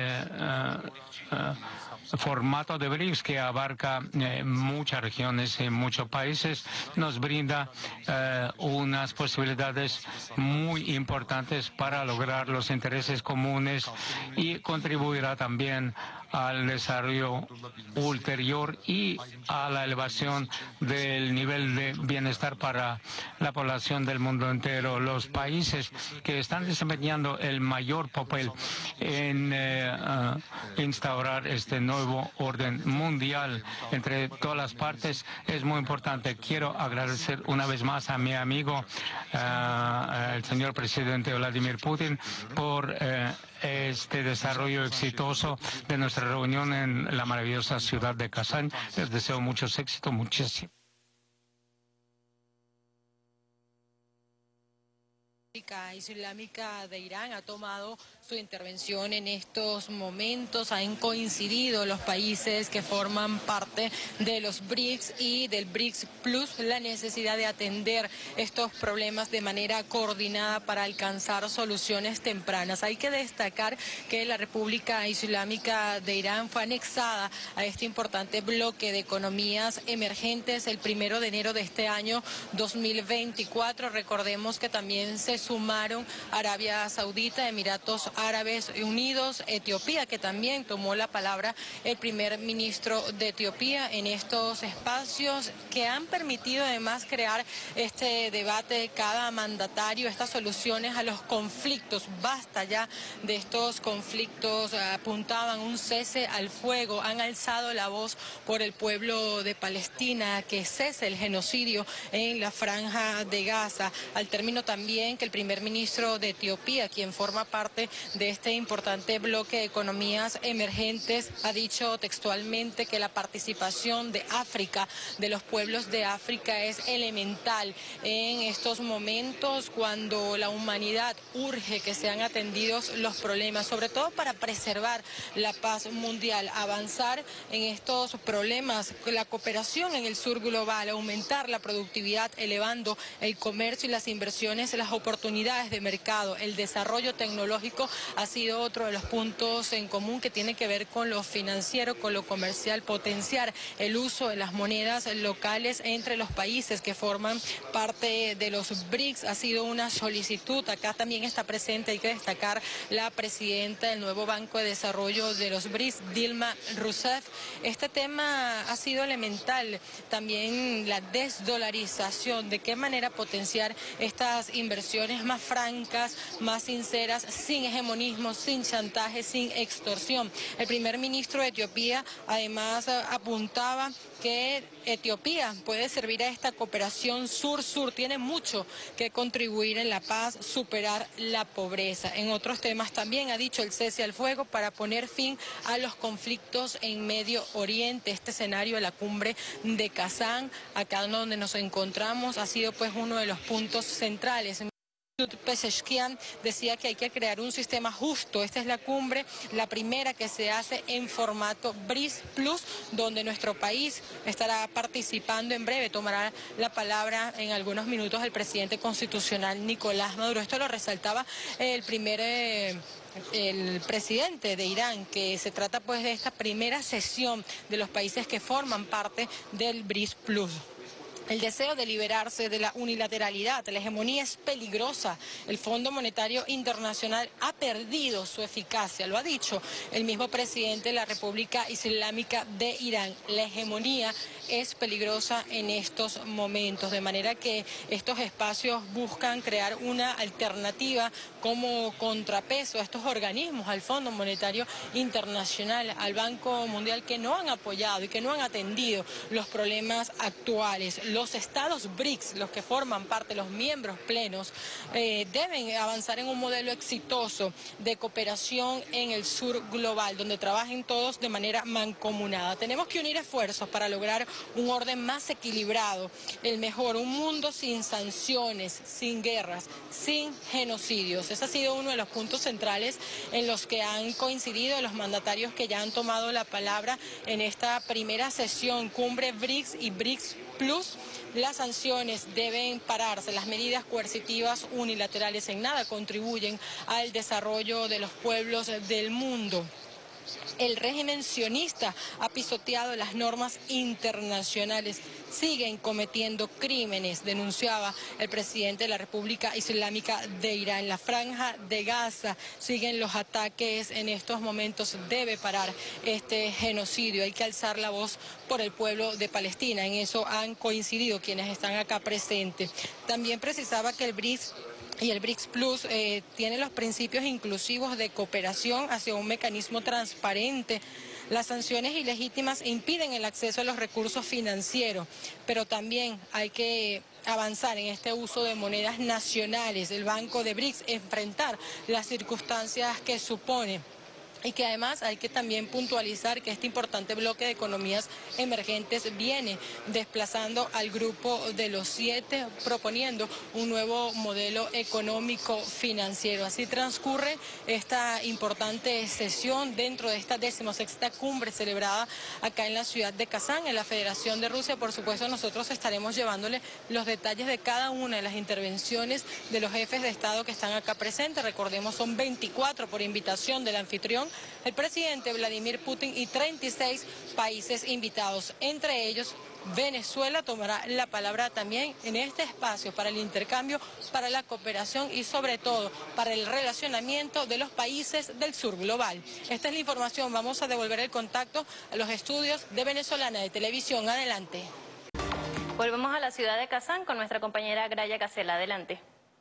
formato de BRICS, que abarca muchas regiones y muchos países, nos brinda unas posibilidades muy importantes para lograr los intereses comunes y contribuirá también al desarrollo ulterior y a la elevación del nivel de bienestar para la población del mundo entero. Los países que están desempeñando el mayor papel en instaurar este nuevo orden mundial entre todas las partes es muy importante. Quiero agradecer una vez más a mi amigo, el señor presidente Vladimir Putin, por este desarrollo exitoso de nuestra reunión en la maravillosa ciudad de Kazán. Les deseo muchos éxitos, muchísimo. Islámica de Irán ha tomado su intervención en estos momentos. Han coincidido los países que forman parte de los BRICS y del BRICS Plus la necesidad de atender estos problemas de manera coordinada para alcanzar soluciones tempranas. Hay que destacar que la República Islámica de Irán fue anexada a este importante bloque de economías emergentes el 1 de enero de este año 2024. Recordemos que también se sumaron Arabia Saudita, Emiratos Árabes Unidos, Etiopía, que también tomó la palabra el primer ministro de Etiopía en estos espacios que han permitido además crear este debate de cada mandatario, estas soluciones a los conflictos. Basta ya de estos conflictos, apuntaban un cese al fuego, han alzado la voz por el pueblo de Palestina, que cese el genocidio en la franja de Gaza, al término también que el primer ministro de Etiopía, quien forma parte de este importante bloque de economías emergentes, ha dicho textualmente que la participación de África, de los pueblos de África, es elemental en estos momentos cuando la humanidad urge que sean atendidos los problemas, sobre todo para preservar la paz mundial, avanzar en estos problemas, la cooperación en el sur global, aumentar la productividad, elevando el comercio y las inversiones, las oportunidades de mercado, el desarrollo tecnológico ha sido otro de los puntos en común que tiene que ver con lo financiero, con lo comercial, potenciar el uso de las monedas locales entre los países que forman parte de los BRICS. Ha sido una solicitud. Acá también está presente, hay que destacar, la presidenta del nuevo Banco de Desarrollo de los BRICS, Dilma Rousseff. Este tema ha sido elemental. También la desdolarización, de qué manera potenciar estas inversiones más francas, más sinceras, sin hegemonismo, sin chantaje, sin extorsión. El primer ministro de Etiopía además apuntaba que Etiopía puede servir a esta cooperación sur-sur, tiene mucho que contribuir en la paz, superar la pobreza. En otros temas también ha dicho el cese al fuego para poner fin a los conflictos en Medio Oriente. Este escenario de la cumbre de Kazán, acá donde nos encontramos, ha sido pues uno de los puntos centrales. Pezeshkian decía que hay que crear un sistema justo. Esta es la cumbre, la primera que se hace en formato BRICS Plus, donde nuestro país estará participando en breve. Tomará la palabra en algunos minutos el presidente constitucional Nicolás Maduro. Esto lo resaltaba el presidente de Irán, que se trata pues de esta primera sesión de los países que forman parte del BRICS Plus. El deseo de liberarse de la unilateralidad, de la hegemonía es peligrosa. El Fondo Monetario Internacional ha perdido su eficacia, lo ha dicho el mismo presidente de la República Islámica de Irán. La hegemonía es peligrosa en estos momentos, de manera que estos espacios buscan crear una alternativa como contrapeso a estos organismos, al Fondo Monetario Internacional, al Banco Mundial, que no han apoyado y que no han atendido los problemas actuales. Los estados BRICS, los que forman parte, los miembros plenos, deben avanzar en un modelo exitoso de cooperación en el sur global, donde trabajen todos de manera mancomunada. Tenemos que unir esfuerzos para lograr un orden más equilibrado, el mejor, un mundo sin sanciones, sin guerras, sin genocidios. Ese ha sido uno de los puntos centrales en los que han coincidido los mandatarios que ya han tomado la palabra en esta primera sesión, cumbre BRICS y BRICS Plus. Las sanciones deben pararse, las medidas coercitivas unilaterales en nada contribuyen al desarrollo de los pueblos del mundo. El régimen sionista ha pisoteado las normas internacionales, siguen cometiendo crímenes, denunciaba el presidente de la República Islámica de Irán. En la franja de Gaza siguen los ataques en estos momentos, debe parar este genocidio, hay que alzar la voz por el pueblo de Palestina, en eso han coincidido quienes están acá presentes. También precisaba que el BRICS y el BRICS Plus tiene los principios inclusivos de cooperación hacia un mecanismo transparente. Las sanciones ilegítimas impiden el acceso a los recursos financieros, pero también hay que avanzar en este uso de monedas nacionales. El Banco de BRICS, enfrentar las circunstancias que supone. Y que además hay que también puntualizar que este importante bloque de economías emergentes viene desplazando al grupo de los 7, proponiendo un nuevo modelo económico financiero. Así transcurre esta importante sesión dentro de esta 16ª cumbre celebrada acá en la ciudad de Kazán, en la Federación de Rusia. Por supuesto, nosotros estaremos llevándole los detalles de cada una de las intervenciones de los jefes de Estado que están acá presentes. Recordemos, son 24 por invitación del anfitrión, el presidente Vladimir Putin, y 36 países invitados. Entre ellos, Venezuela tomará la palabra también en este espacio para el intercambio, para la cooperación y sobre todo para el relacionamiento de los países del sur global. Esta es la información. Vamos a devolver el contacto a los estudios de Venezolana de Televisión. Adelante. Volvemos a la ciudad de Kazán con nuestra compañera Graya Casela. Adelante.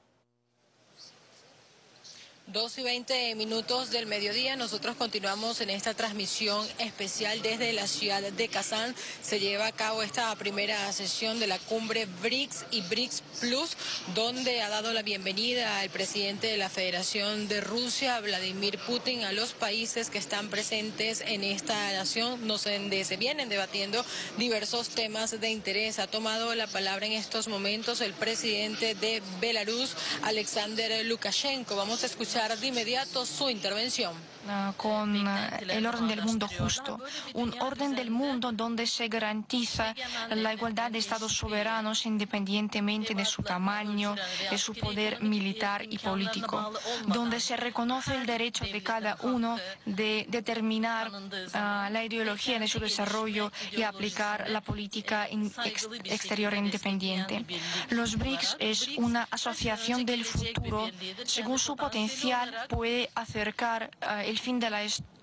2:20 del mediodía, nosotros continuamos en esta transmisión especial desde la ciudad de Kazán. Se lleva a cabo esta primera sesión de la cumbre BRICS y BRICS Plus, donde ha dado la bienvenida al presidente de la Federación de Rusia, Vladimir Putin, a los países que están presentes en esta nación, donde se vienen debatiendo diversos temas de interés. Ha tomado la palabra en estos momentos el presidente de Belarus, Alexander Lukashenko. Vamos a escuchar de inmediato su intervención. con el orden del mundo justo, un orden del mundo donde se garantiza la igualdad de estados soberanos independientemente de su tamaño, de su poder militar y político, donde se reconoce el derecho de cada uno de determinar la ideología de su desarrollo y aplicar la política exterior independiente. Los BRICS es una asociación del futuro. Según su potencial, puede acercar el fin de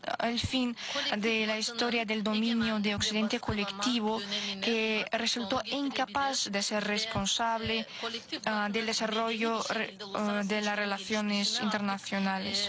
la historia del dominio de Occidente colectivo, que resultó incapaz de ser responsable del desarrollo de las relaciones internacionales.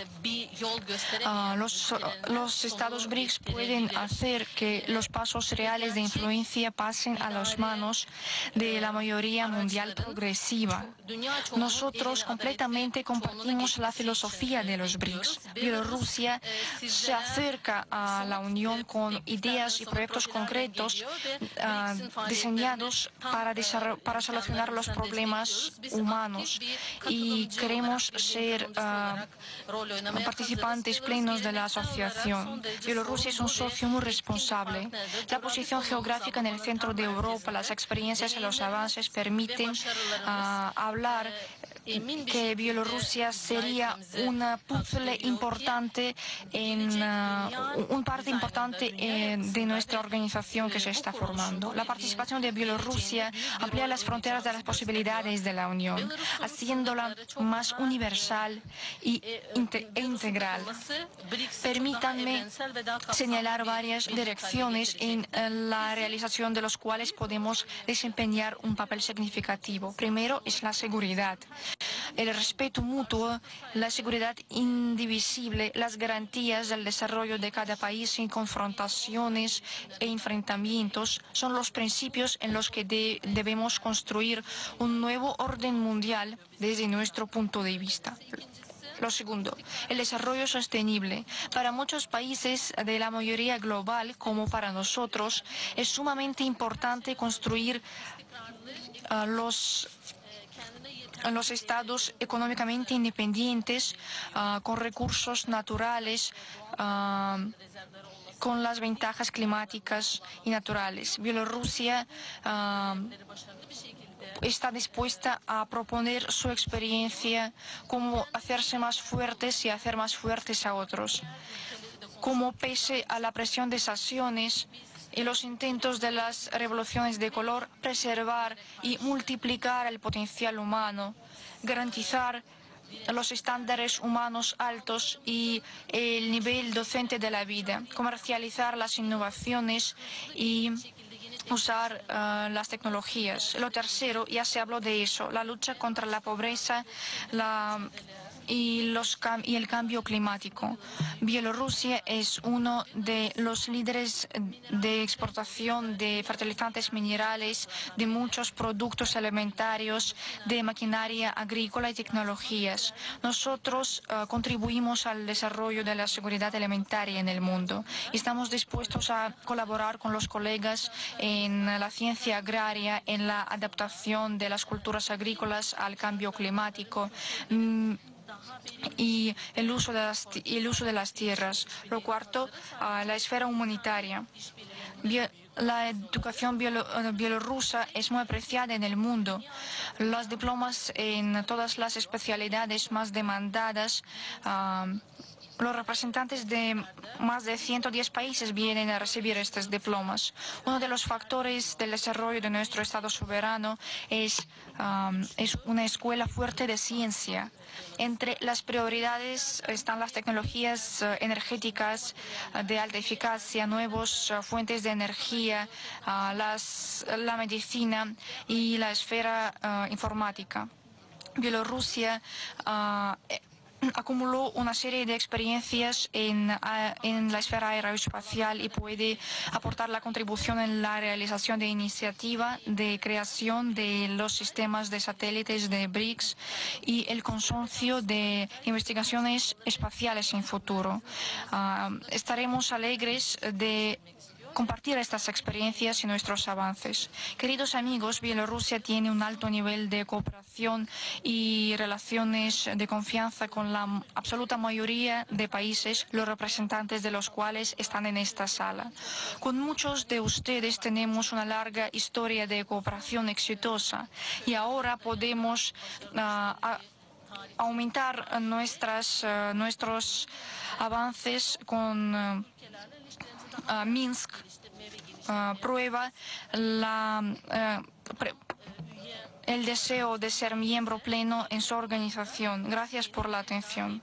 Los estados BRICS pueden hacer que los pasos reales de influencia pasen a las manos de la mayoría mundial progresiva. Nosotros completamente compartimos la filosofía de los BRICS. Bielorrusia se acerca a la Unión con ideas y proyectos concretos diseñados para solucionar los problemas humanos, y queremos ser participantes plenos de la asociación. Bielorrusia es un socio muy responsable. La posición geográfica en el centro de Europa, las experiencias y los avances permiten hablar que Bielorrusia sería una puzzle importante, un parte importante de nuestra organización que se está formando. La participación de Bielorrusia amplía las fronteras de las posibilidades de la Unión, haciéndola más universal e integral. Permítanme señalar varias direcciones en la realización de las cuales podemos desempeñar un papel significativo. Primero es la seguridad. El respeto mutuo, la seguridad indivisible, las garantías del desarrollo de cada país sin confrontaciones e enfrentamientos son los principios en los que debemos construir un nuevo orden mundial desde nuestro punto de vista. Lo segundo, el desarrollo sostenible. Para muchos países de la mayoría global, como para nosotros, es sumamente importante construir los estados económicamente independientes, con recursos naturales, con las ventajas climáticas y naturales. Bielorrusia está dispuesta a proponer su experiencia, cómo hacerse más fuertes y hacer más fuertes a otros, cómo pese a la presión de sanciones y los intentos de las revoluciones de color, preservar y multiplicar el potencial humano, garantizar los estándares humanos altos y el nivel docente de la vida, comercializar las innovaciones y usar las tecnologías. Lo tercero, ya se habló de eso, la lucha contra la pobreza y el cambio climático. Bielorrusia es uno de los líderes de exportación de fertilizantes minerales, de muchos productos alimentarios, de maquinaria agrícola y tecnologías. Nosotros contribuimos al desarrollo de la seguridad alimentaria en el mundo. Estamos dispuestos a colaborar con los colegas en la ciencia agraria, en la adaptación de las culturas agrícolas al cambio climático, y el uso de las tierras. Lo cuarto, la esfera humanitaria. La educación bielorrusa es muy apreciada en el mundo. Los diplomas en todas las especialidades más demandadas, los representantes de más de 110 países vienen a recibir estos diplomas. Uno de los factores del desarrollo de nuestro Estado soberano es una escuela fuerte de ciencia. Entre las prioridades están las tecnologías energéticas de alta eficacia, nuevas fuentes de energía, la medicina y la esfera informática. Bielorrusia acumuló una serie de experiencias en la esfera aeroespacial y puede aportar la contribución en la realización de iniciativa de creación de los sistemas de satélites de BRICS y el consorcio de investigaciones espaciales en futuro. Estaremos alegres de compartir estas experiencias y nuestros avances. Queridos amigos, Bielorrusia tiene un alto nivel de cooperación y relaciones de confianza con la absoluta mayoría de países, los representantes de los cuales están en esta sala. Con muchos de ustedes tenemos una larga historia de cooperación exitosa y ahora podemos aumentar nuestros avances con Minsk. Prueba el deseo de ser miembro pleno en su organización. Gracias por la atención.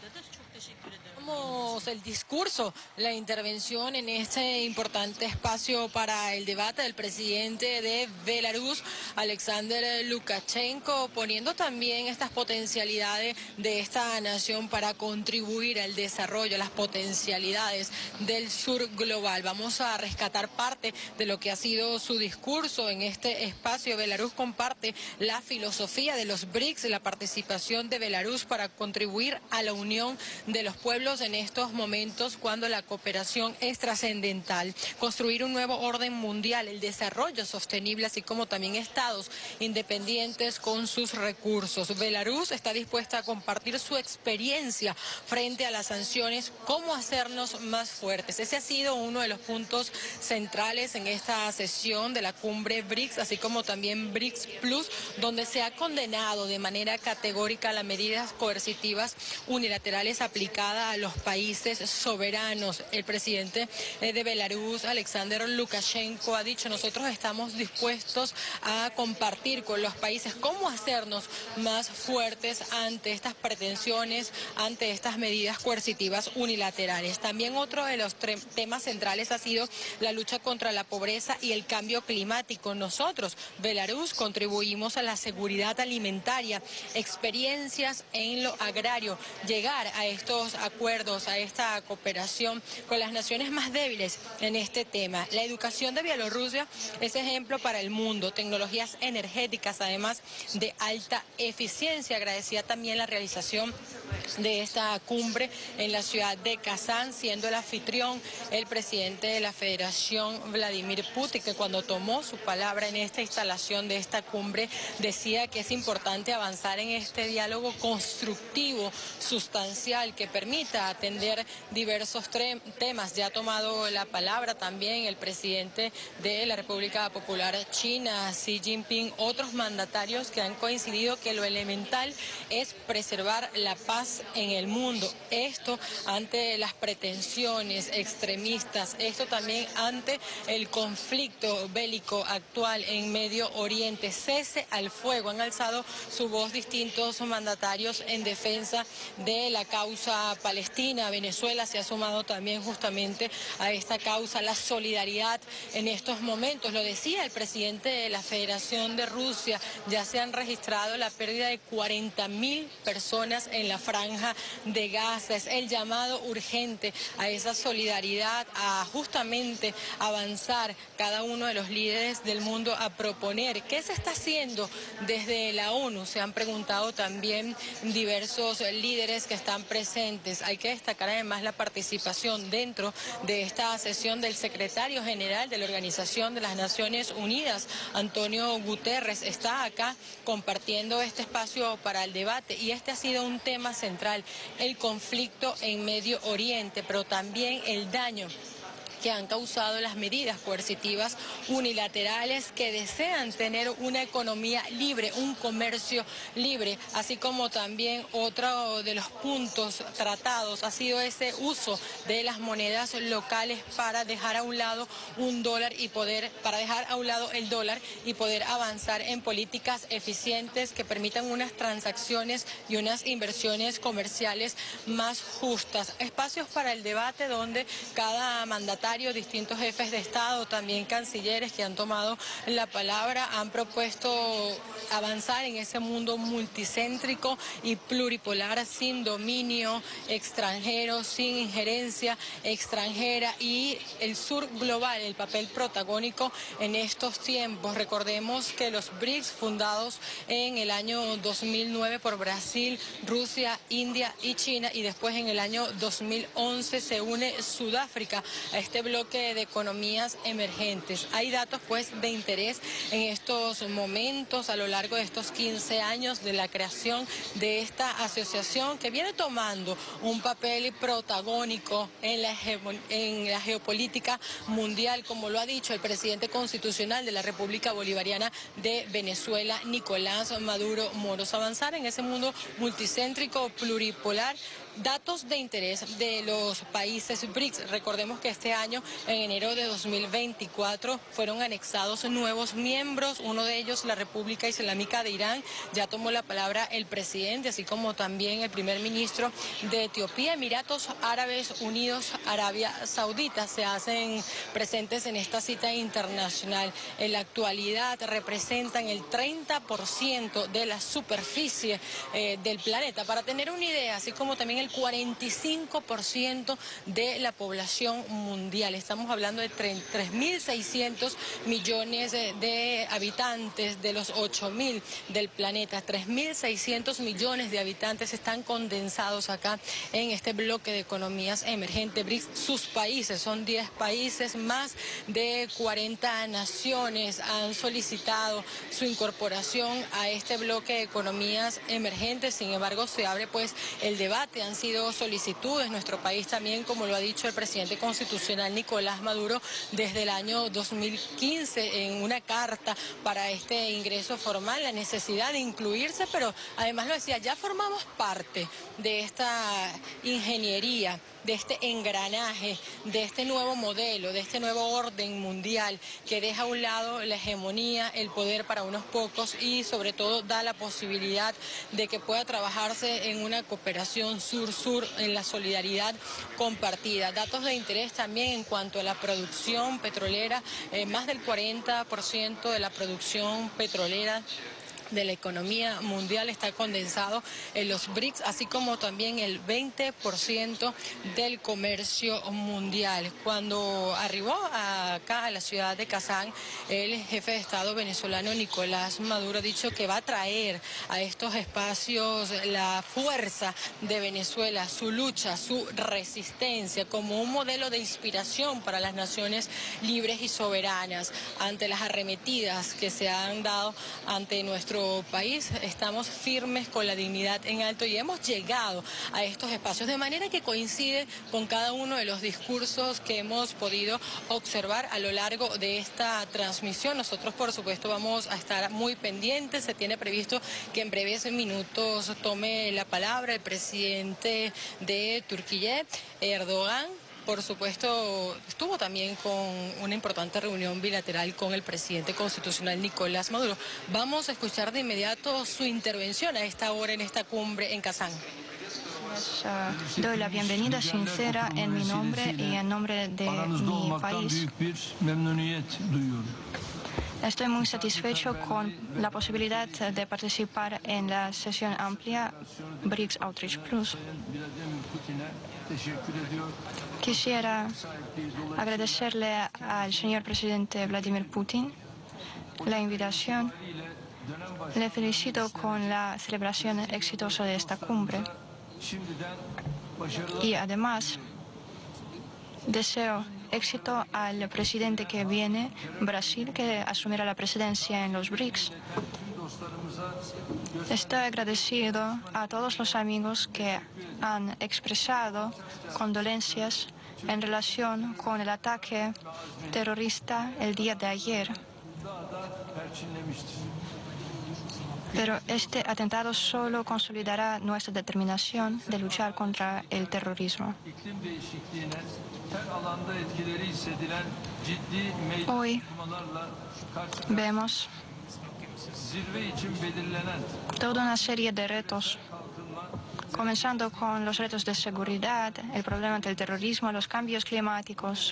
El discurso, la intervención en este importante espacio para el debate del presidente de Belarus, Alexander Lukashenko, poniendo también estas potencialidades de esta nación para contribuir al desarrollo, las potencialidades del sur global. Vamos a rescatar parte de lo que ha sido su discurso en este espacio. Belarus comparte la filosofía de los BRICS, la participación de Belarus para contribuir a la unión de los pueblos en estos momentos cuando la cooperación es trascendental. Construir un nuevo orden mundial, el desarrollo sostenible, así como también estados independientes con sus recursos. Belarus está dispuesta a compartir su experiencia frente a las sanciones, cómo hacernos más fuertes. Ese ha sido uno de los puntos centrales en esta sesión de la cumbre BRICS, así como también BRICS Plus, donde se ha condenado de manera categórica las medidas coercitivas unilaterales aplicadas a los países soberanos. El presidente de Belarus, Alexander Lukashenko, ha dicho: nosotros estamos dispuestos a compartir con los países cómo hacernos más fuertes ante estas pretensiones, ante estas medidas coercitivas unilaterales. También otro de los temas centrales ha sido la lucha contra la pobreza y el cambio climático. Nosotros, Belarus, contribuimos a la seguridad alimentaria, experiencias en lo agrario, llegar a estos acuerdos, a esta cooperación con las naciones más débiles en este tema. La educación de Bielorrusia es ejemplo para el mundo, tecnologías energéticas, además de alta eficiencia. Agradecía también la realización de esta cumbre en la ciudad de Kazán, siendo el anfitrión el presidente de la Federación, Vladimir Putin, que cuando tomó su palabra en esta instalación de esta cumbre decía que es importante avanzar en este diálogo constructivo, sustancial, que permita atender diversos temas. Ya ha tomado la palabra también el presidente de la República Popular China, Xi Jinping, otros mandatarios que han coincidido que lo elemental es preservar la paz en el mundo. Esto ante las pretensiones extremistas, esto también ante el conflicto bélico actual en Medio Oriente. Cese al fuego. Han alzado su voz distintos mandatarios en defensa de la causa palestina. Venezuela se ha sumado también justamente a esta causa. La solidaridad en estos momentos, lo decía el presidente de la Federación de Rusia, ya se han registrado la pérdida de 40.000 personas en la franja de Gaza. Es el llamado urgente a esa solidaridad, a justamente avanzar cada uno de los líderes del mundo a proponer qué se está haciendo desde la ONU. Se han preguntado también diversos líderes que están presentes. Hay que destacar además la participación dentro de esta sesión del secretario general de la Organización de las Naciones Unidas, Antonio Guterres. Está acá compartiendo este espacio para el debate y este ha sido un tema central, el conflicto en Medio Oriente, pero también el daño que han causado las medidas coercitivas unilaterales que desean tener una economía libre, un comercio libre, así como también otro de los puntos tratados ha sido ese uso de las monedas locales para dejar a un lado el dólar y poder avanzar en políticas eficientes que permitan unas transacciones y unas inversiones comerciales más justas. Espacios para el debate donde cada mandatario, distintos jefes de Estado, también cancilleres que han tomado la palabra, han propuesto avanzar en ese mundo multicéntrico y pluripolar, sin dominio extranjero, sin injerencia extranjera, y el sur global, el papel protagónico en estos tiempos. Recordemos que los BRICS, fundados en el año 2009 por Brasil, Rusia, India y China, y después en el año 2011 se une Sudáfrica a este bloque de economías emergentes. Hay datos pues de interés en estos momentos a lo largo de estos 15 años de la creación de esta asociación que viene tomando un papel protagónico en la geopolítica mundial, como lo ha dicho el presidente constitucional de la República Bolivariana de Venezuela, Nicolás Maduro Moros. Avanzar en ese mundo multicéntrico, pluripolar. Datos de interés de los países BRICS. Recordemos que este año, en enero de 2024, fueron anexados nuevos miembros. Uno de ellos, la República Islámica de Irán. Ya tomó la palabra el presidente, así como también el primer ministro de Etiopía. Emiratos Árabes Unidos, Arabia Saudita se hacen presentes en esta cita internacional. En la actualidad representan el 30% de la superficie del planeta. Para tener una idea, así como también el 45% de la población mundial. Estamos hablando de 3.600 millones de habitantes de los 8.000 del planeta. 3.600 millones de habitantes están condensados acá en este bloque de economías emergentes BRICS. Sus países son 10 países, más de 40 naciones han solicitado su incorporación a este bloque de economías emergentes. Sin embargo, se abre pues el debate. Han sido solicitudes. Nuestro país también, como lo ha dicho el presidente constitucional Nicolás Maduro, desde el año 2015 en una carta para este ingreso formal, la necesidad de incluirse, pero además lo decía, ya formamos parte de esta ingeniería, de este engranaje, de este nuevo modelo, de este nuevo orden mundial que deja a un lado la hegemonía, el poder para unos pocos y sobre todo da la posibilidad de que pueda trabajarse en una cooperación sur-sur, en la solidaridad compartida. Datos de interés también en cuanto a la producción petrolera, más del 40% de la producción petrolera de la economía mundial está condensado en los BRICS, así como también el 20% del comercio mundial. Cuando arribó acá a la ciudad de Kazán, el jefe de Estado venezolano Nicolás Maduro ha dicho que va a traer a estos espacios la fuerza de Venezuela, su lucha, su resistencia, como un modelo de inspiración para las naciones libres y soberanas. Ante las arremetidas que se han dado ante nuestro país, estamos firmes con la dignidad en alto y hemos llegado a estos espacios de manera que coincide con cada uno de los discursos que hemos podido observar a lo largo de esta transmisión. Nosotros, por supuesto, vamos a estar muy pendientes. Se tiene previsto que en breves minutos tome la palabra el presidente de Turquía, Erdogan. Por supuesto, estuvo también con una importante reunión bilateral con el presidente constitucional Nicolás Maduro. Vamos a escuchar de inmediato su intervención a esta hora en esta cumbre en Kazán. Les doy la bienvenida sincera en mi nombre y en nombre de mi país. Estoy muy satisfecho con la posibilidad de participar en la sesión amplia BRICS Outreach Plus. Quisiera agradecerle al señor presidente Vladimir Putin la invitación. Le felicito con la celebración exitosa de esta cumbre. Y además, deseo éxito al presidente que viene, Brasil, que asumirá la presidencia en los BRICS. Estoy agradecido a todos los amigos que han expresado condolencias en relación con el ataque terrorista el día de ayer. Pero este atentado solo consolidará nuestra determinación de luchar contra el terrorismo. Hoy vemos toda una serie de retos, comenzando con los retos de seguridad, el problema del terrorismo, los cambios climáticos,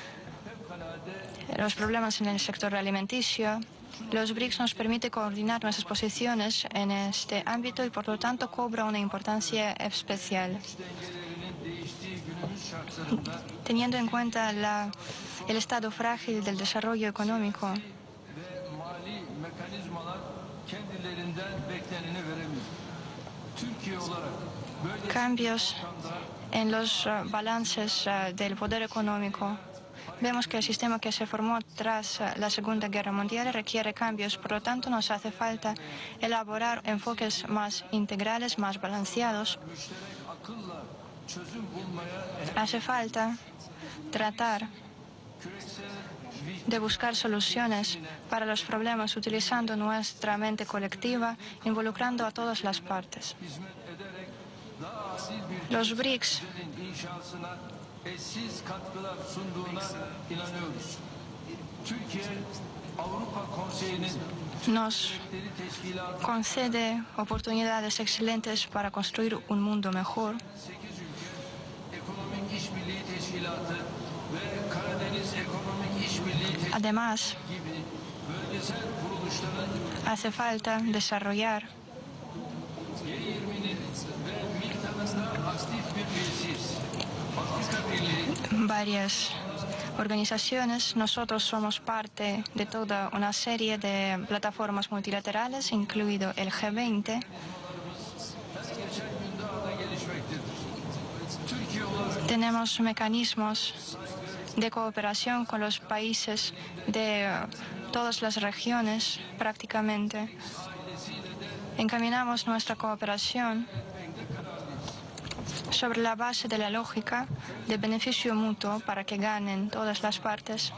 los problemas en el sector alimenticio. Los BRICS nos permiten coordinar nuestras posiciones en este ámbito y, por lo tanto, cobra una importancia especial. Teniendo en cuenta el estado frágil del desarrollo económico, cambios en los balances del poder económico Vemos que el sistema que se formó tras la Segunda Guerra Mundial requiere cambios, por lo tanto nos hace falta elaborar enfoques más integrales, más balanceados. Hace falta tratar de buscar soluciones para los problemas utilizando nuestra mente colectiva, involucrando a todas las partes. Los BRICS nos concede oportunidades excelentes para construir un mundo mejor. Además, hace falta desarrollar varias organizaciones. Nosotros somos parte de toda una serie de plataformas multilaterales, incluido el G20. Tenemos mecanismos de cooperación con los países de todas las regiones, prácticamente. Encaminamos nuestra cooperación sobre la base de la lógica de beneficio mutuo para que ganen todas las partes.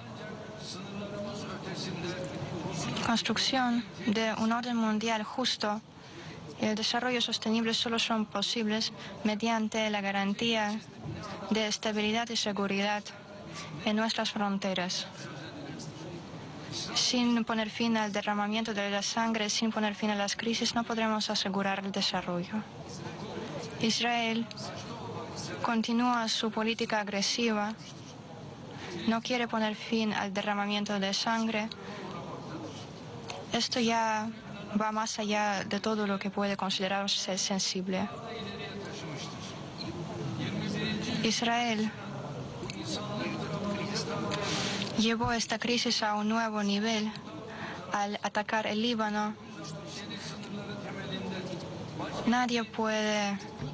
Construcción de un orden mundial justo y el desarrollo sostenible solo son posibles mediante la garantía de estabilidad y seguridad en nuestras fronteras. Sin poner fin al derramamiento de la sangre, sin poner fin a las crisis, no podremos asegurar el desarrollo. Israel continúa su política agresiva, no quiere poner fin al derramamiento de sangre. Esto ya va más allá de todo lo que puede considerarse sensible. Israel llevó esta crisis a un nuevo nivel al atacar el Líbano. Nadie puede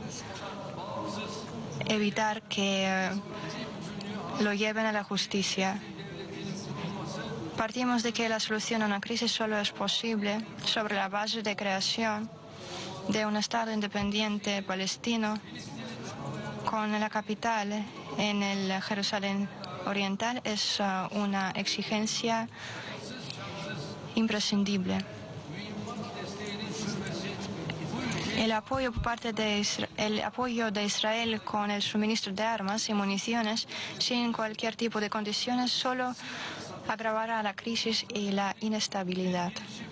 evitar que lo lleven a la justicia. Partimos de que la solución a una crisis solo es posible sobre la base de creación de un Estado independiente palestino con la capital en el Jerusalén Oriental. Es una exigencia imprescindible. El apoyo de Israel con el suministro de armas y municiones sin cualquier tipo de condiciones solo agravará la crisis y la inestabilidad.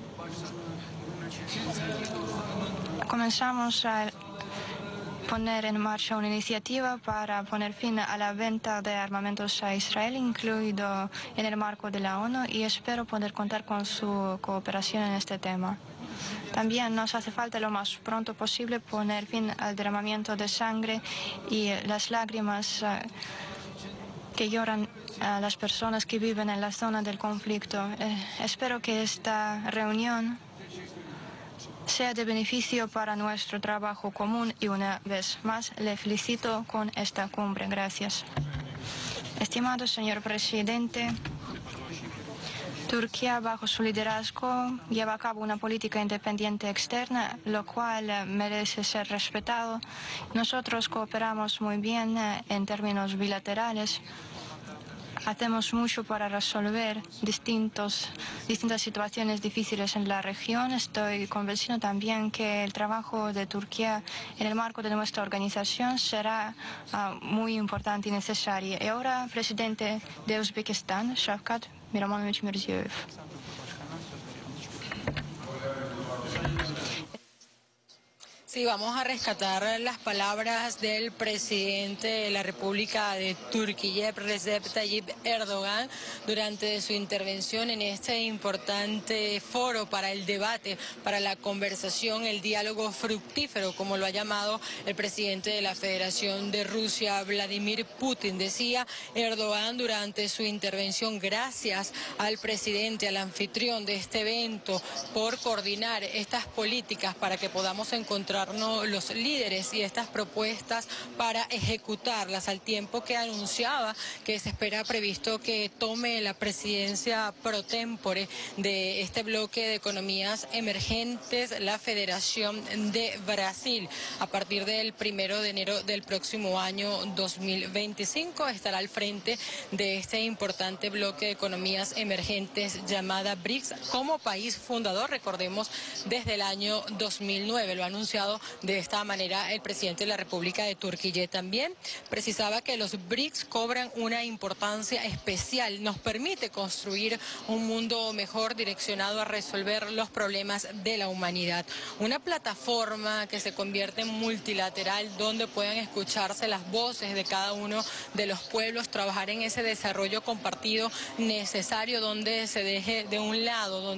Comenzamos a poner en marcha una iniciativa para poner fin a la venta de armamentos a Israel, incluido en el marco de la ONU, y espero poder contar con su cooperación en este tema. También nos hace falta lo más pronto posible poner fin al derramamiento de sangre y las lágrimas que lloran a las personas que viven en la zona del conflicto. Espero que esta reunión sea de beneficio para nuestro trabajo común y una vez más le felicito con esta cumbre. Gracias. Estimado señor presidente, Turquía, bajo su liderazgo, lleva a cabo una política independiente externa, lo cual merece ser respetado. Nosotros cooperamos muy bien en términos bilaterales. Hacemos mucho para resolver distintas situaciones difíciles en la región. Estoy convencido también que el trabajo de Turquía en el marco de nuestra organización será muy importante y necesario. Y ahora, presidente de Uzbekistán, Shavkat Miramonovich Mirziyoyev. Sí, vamos a rescatar las palabras del presidente de la República de Turquía, Recep Tayyip Erdogan, durante su intervención en este importante foro para el debate, para la conversación, el diálogo fructífero, como lo ha llamado el presidente de la Federación de Rusia, Vladimir Putin. Decía Erdogan durante su intervención: gracias al presidente, al anfitrión de este evento, por coordinar estas políticas para que podamos encontrar mostrarnos los líderes y estas propuestas para ejecutarlas, al tiempo que anunciaba que se espera previsto que tome la presidencia pro tempore de este bloque de economías emergentes la Federación de Brasil. A partir del 1 de enero del próximo año 2025 estará al frente de este importante bloque de economías emergentes llamada BRICS como país fundador, recordemos, desde el año 2009. Lo ha anunciado de esta manera el presidente de la República de Turquía. También precisaba que los BRICS cobran una importancia especial, nos permite construir un mundo mejor direccionado a resolver los problemas de la humanidad. Una plataforma que se convierte en multilateral donde puedan escucharse las voces de cada uno de los pueblos, trabajar en ese desarrollo compartido necesario, donde se deje de un lado,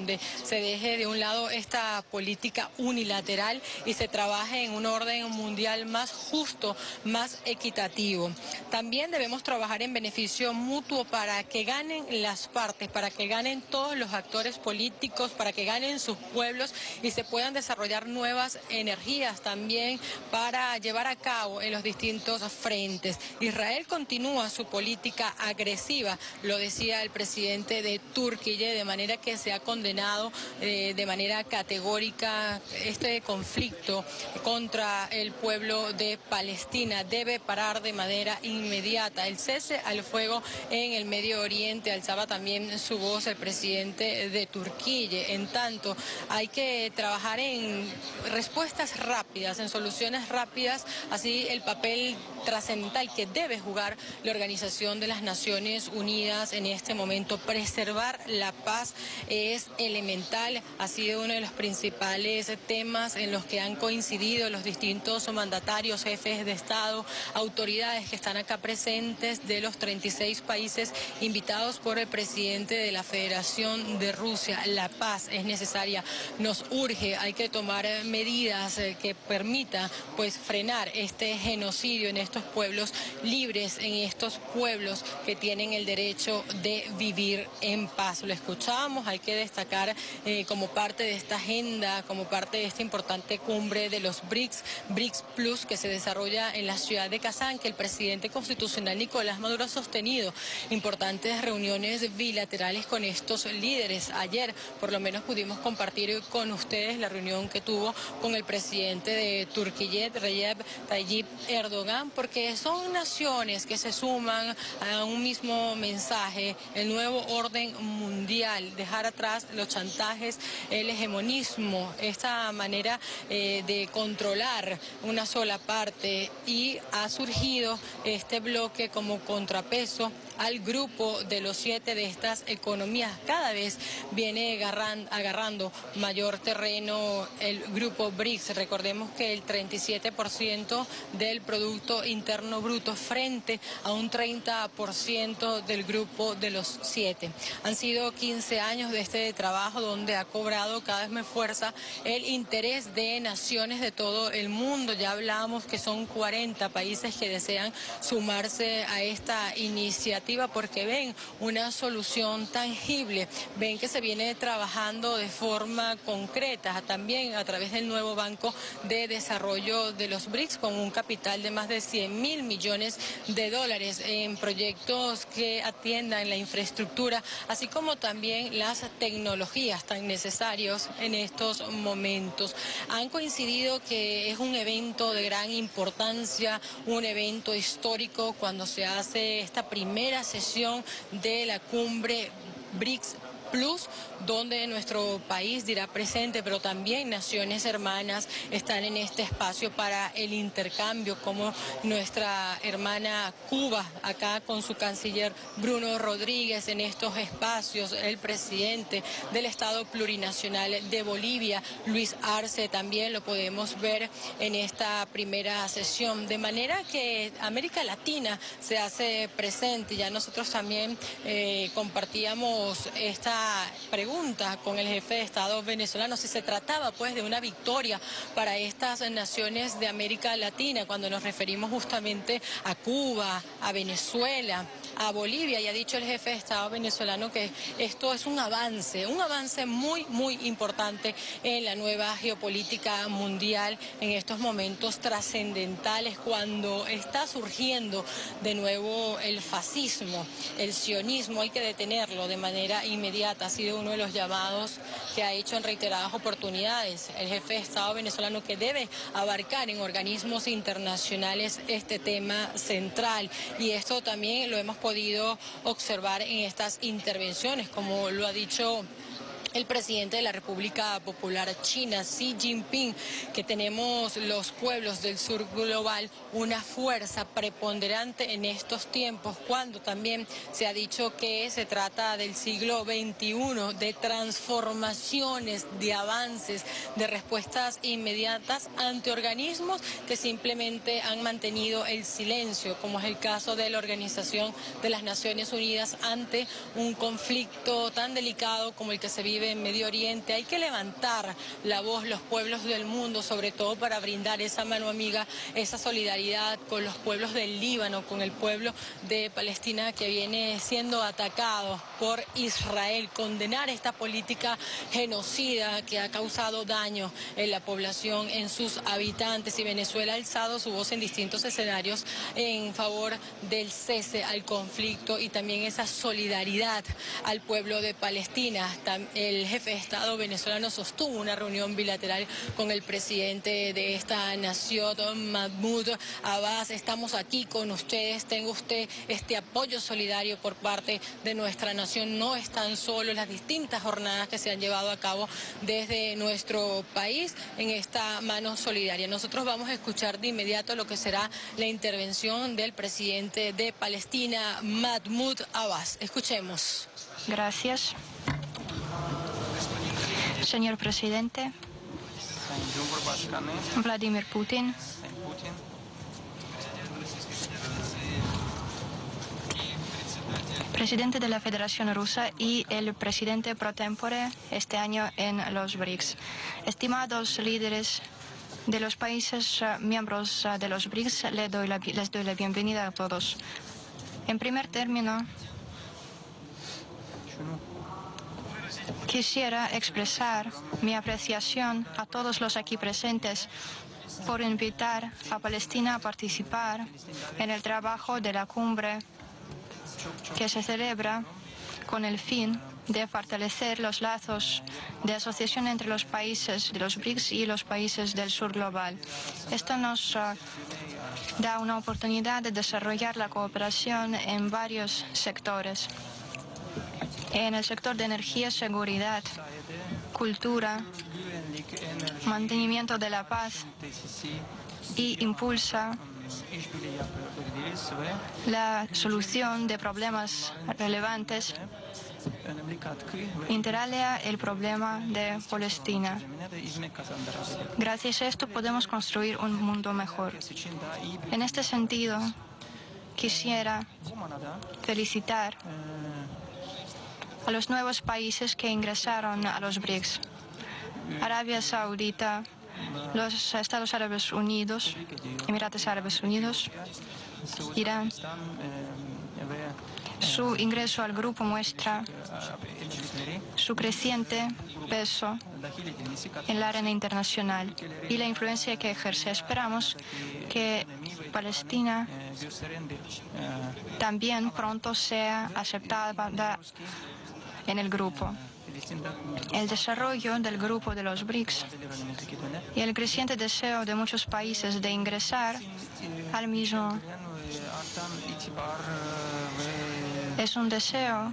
esta política unilateral y se trabaje en un orden mundial más justo, más equitativo. También debemos trabajar en beneficio mutuo para que ganen las partes, para que ganen todos los actores políticos, para que ganen sus pueblos y se puedan desarrollar nuevas energías también para llevar a cabo en los distintos frentes. Israel continúa su política agresiva, lo decía el presidente de Turquía, de manera que se ha condenado de manera categórica este conflicto contra el pueblo de Palestina. Debe parar de manera inmediata. El cese al fuego en el Medio Oriente, alzaba también su voz el presidente de Turquía. En tanto, hay que trabajar en respuestas rápidas, en soluciones rápidas, así el papel trascendental que debe jugar la Organización de las Naciones Unidas en este momento. Preservar la paz es elemental, ha sido uno de los principales temas en los que han coincidido los distintos mandatarios, jefes de Estado, autoridades que están acá presentes de los 36 países invitados por el presidente de la Federación de Rusia. La paz es necesaria, nos urge, hay que tomar medidas que permitan pues frenar este genocidio en estos pueblos libres, en estos pueblos que tienen el derecho de vivir en paz. Lo escuchamos, hay que destacar como parte de esta agenda, como parte de esta importante cumbre de los BRICS Plus, que se desarrolla en la ciudad de Kazán, que el presidente constitucional Nicolás Maduro ha sostenido importantes reuniones bilaterales con estos líderes. Ayer, por lo menos, pudimos compartir con ustedes la reunión que tuvo con el presidente de Turquía, Recep Tayyip Erdogan, porque son naciones que se suman a un mismo mensaje, el nuevo orden mundial, dejar atrás los chantajes, el hegemonismo, esta manera de controlar una sola parte, y ha surgido este bloque como contrapeso al grupo de los 7 de estas economías. Cada vez viene agarrando mayor terreno el grupo BRICS. Recordemos que el 37% del Producto Interno Bruto frente a un 30% del grupo de los 7. Han sido 15 años de este trabajo donde ha cobrado cada vez más fuerza el interés de naciones de todo el mundo. Ya hablamos que son 40 países que desean sumarse a esta iniciativa porque ven una solución tangible, ven que se viene trabajando de forma concreta, también a través del nuevo Banco de Desarrollo de los BRICS, con un capital de más de 100.000 millones de dólares en proyectos que atiendan la infraestructura, así como también las tecnologías tan necesarios en estos momentos. Han coincidido que es un evento de gran importancia, un evento histórico cuando se hace esta primera sesión de la cumbre BRICS Plus, donde nuestro país dirá presente, pero también naciones hermanas están en este espacio para el intercambio, como nuestra hermana Cuba, acá con su canciller Bruno Rodríguez en estos espacios, el presidente del Estado Plurinacional de Bolivia, Luis Arce, también lo podemos ver en esta primera sesión, de manera que América Latina se hace presente. Ya nosotros también compartíamos esta pregunta con el jefe de Estado venezolano, si se trataba pues de una victoria para estas naciones de América Latina, cuando nos referimos justamente a Cuba, a Venezuela, a Bolivia, y ha dicho el jefe de Estado venezolano que esto es un avance muy, muy importante en la nueva geopolítica mundial en estos momentos trascendentales, cuando está surgiendo de nuevo el fascismo, el sionismo. Hay que detenerlo de manera inmediata, ha sido uno de los llamados que ha hecho en reiteradas oportunidades el jefe de Estado venezolano, que debe abarcar en organismos internacionales este tema central. Y esto también lo hemos podido observar en estas intervenciones, como lo ha dicho el presidente de la República Popular China, Xi Jinping, que tenemos los pueblos del sur global una fuerza preponderante en estos tiempos, cuando también se ha dicho que se trata del siglo XXI, de transformaciones, de avances, de respuestas inmediatas ante organismos que simplemente han mantenido el silencio, como es el caso de la Organización de las Naciones Unidas ante un conflicto tan delicado como el que se vive en Medio Oriente. Hay que levantar la voz, los pueblos del mundo, sobre todo para brindar esa mano amiga, esa solidaridad con los pueblos del Líbano, con el pueblo de Palestina que viene siendo atacado por Israel. Condenar esta política genocida que ha causado daño en la población, en sus habitantes. Y Venezuela ha alzado su voz en distintos escenarios en favor del cese al conflicto y también esa solidaridad al pueblo de Palestina. El jefe de Estado venezolano sostuvo una reunión bilateral con el presidente de esta nación, Mahmoud Abbas. Estamos aquí con ustedes, tenga usted este apoyo solidario por parte de nuestra nación. No están solos, las distintas jornadas que se han llevado a cabo desde nuestro país en esta mano solidaria. Nosotros vamos a escuchar de inmediato lo que será la intervención del presidente de Palestina, Mahmoud Abbas. Escuchemos. Gracias. Señor presidente, Vladimir Putin, presidente de la Federación Rusa y el presidente pro tempore este año en los BRICS. Estimados líderes de los países miembros de los BRICS, les doy la bienvenida a todos. En primer término, quisiera expresar mi apreciación a todos los aquí presentes por invitar a Palestina a participar en el trabajo de la cumbre que se celebra con el fin de fortalecer los lazos de asociación entre los países de los BRICS y los países del sur global. Esto nos da una oportunidad de desarrollar la cooperación en varios sectores. En el sector de energía, seguridad, cultura, mantenimiento de la paz, y impulsa la solución de problemas relevantes, inter alia el problema de Palestina. Gracias a esto podemos construir un mundo mejor. En este sentido, quisiera felicitar a los nuevos países que ingresaron a los BRICS: Arabia Saudita, los Estados Árabes Unidos, Emiratos Árabes Unidos, Irán. Su ingreso al grupo muestra su creciente peso en la arena internacional y la influencia que ejerce. Esperamos que Palestina también pronto sea aceptada en el grupo. El desarrollo del grupo de los BRICS y el creciente deseo de muchos países de ingresar al mismo es un deseo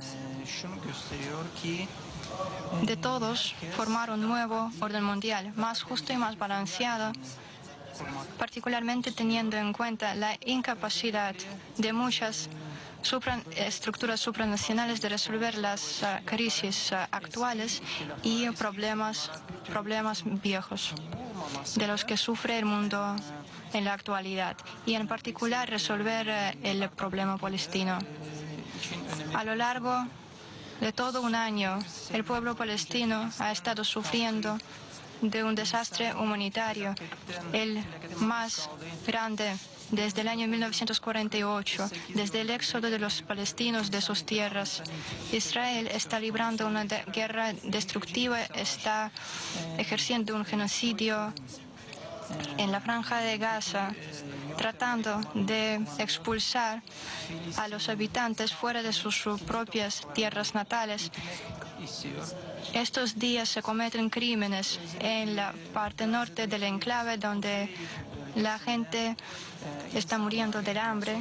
de todos formar un nuevo orden mundial más justo y más balanceado, particularmente teniendo en cuenta la incapacidad de muchas estructuras supranacionales de resolver las crisis actuales y problemas viejos de los que sufre el mundo en la actualidad, y en particular resolver el problema palestino. A lo largo de todo un año, el pueblo palestino ha estado sufriendo de un desastre humanitario, el más grande desde el año 1948, desde el éxodo de los palestinos de sus tierras. Israel está librando una guerra destructiva, está ejerciendo un genocidio en la Franja de Gaza, tratando de expulsar a los habitantes fuera de sus propias tierras natales. Estos días se cometen crímenes en la parte norte del enclave, donde la gente está muriendo del hambre.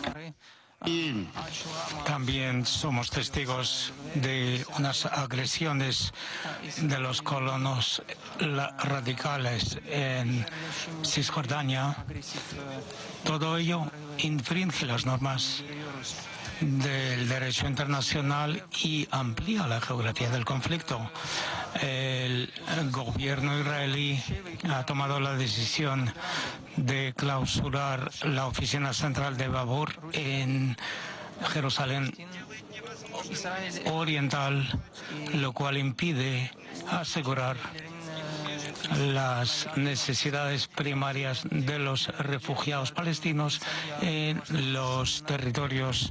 También somos testigos de unas agresiones de los colonos radicales en Cisjordania. Todo ello infringe las normas del derecho internacional y amplía la geografía del conflicto. El gobierno israelí ha tomado la decisión de clausurar la oficina central de Babur en Jerusalén Oriental, lo cual impide asegurar las necesidades primarias de los refugiados palestinos en los territorios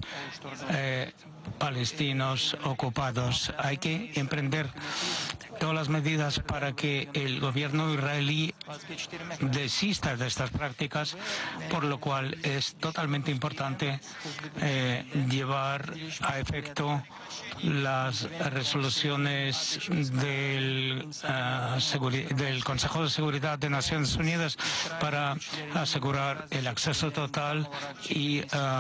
palestinos ocupados. Hay que emprender todas las medidas para que el gobierno israelí desista de estas prácticas, por lo cual es totalmente importante llevar a efecto las resoluciones del Consejo de Seguridad de Naciones Unidas para asegurar el acceso total y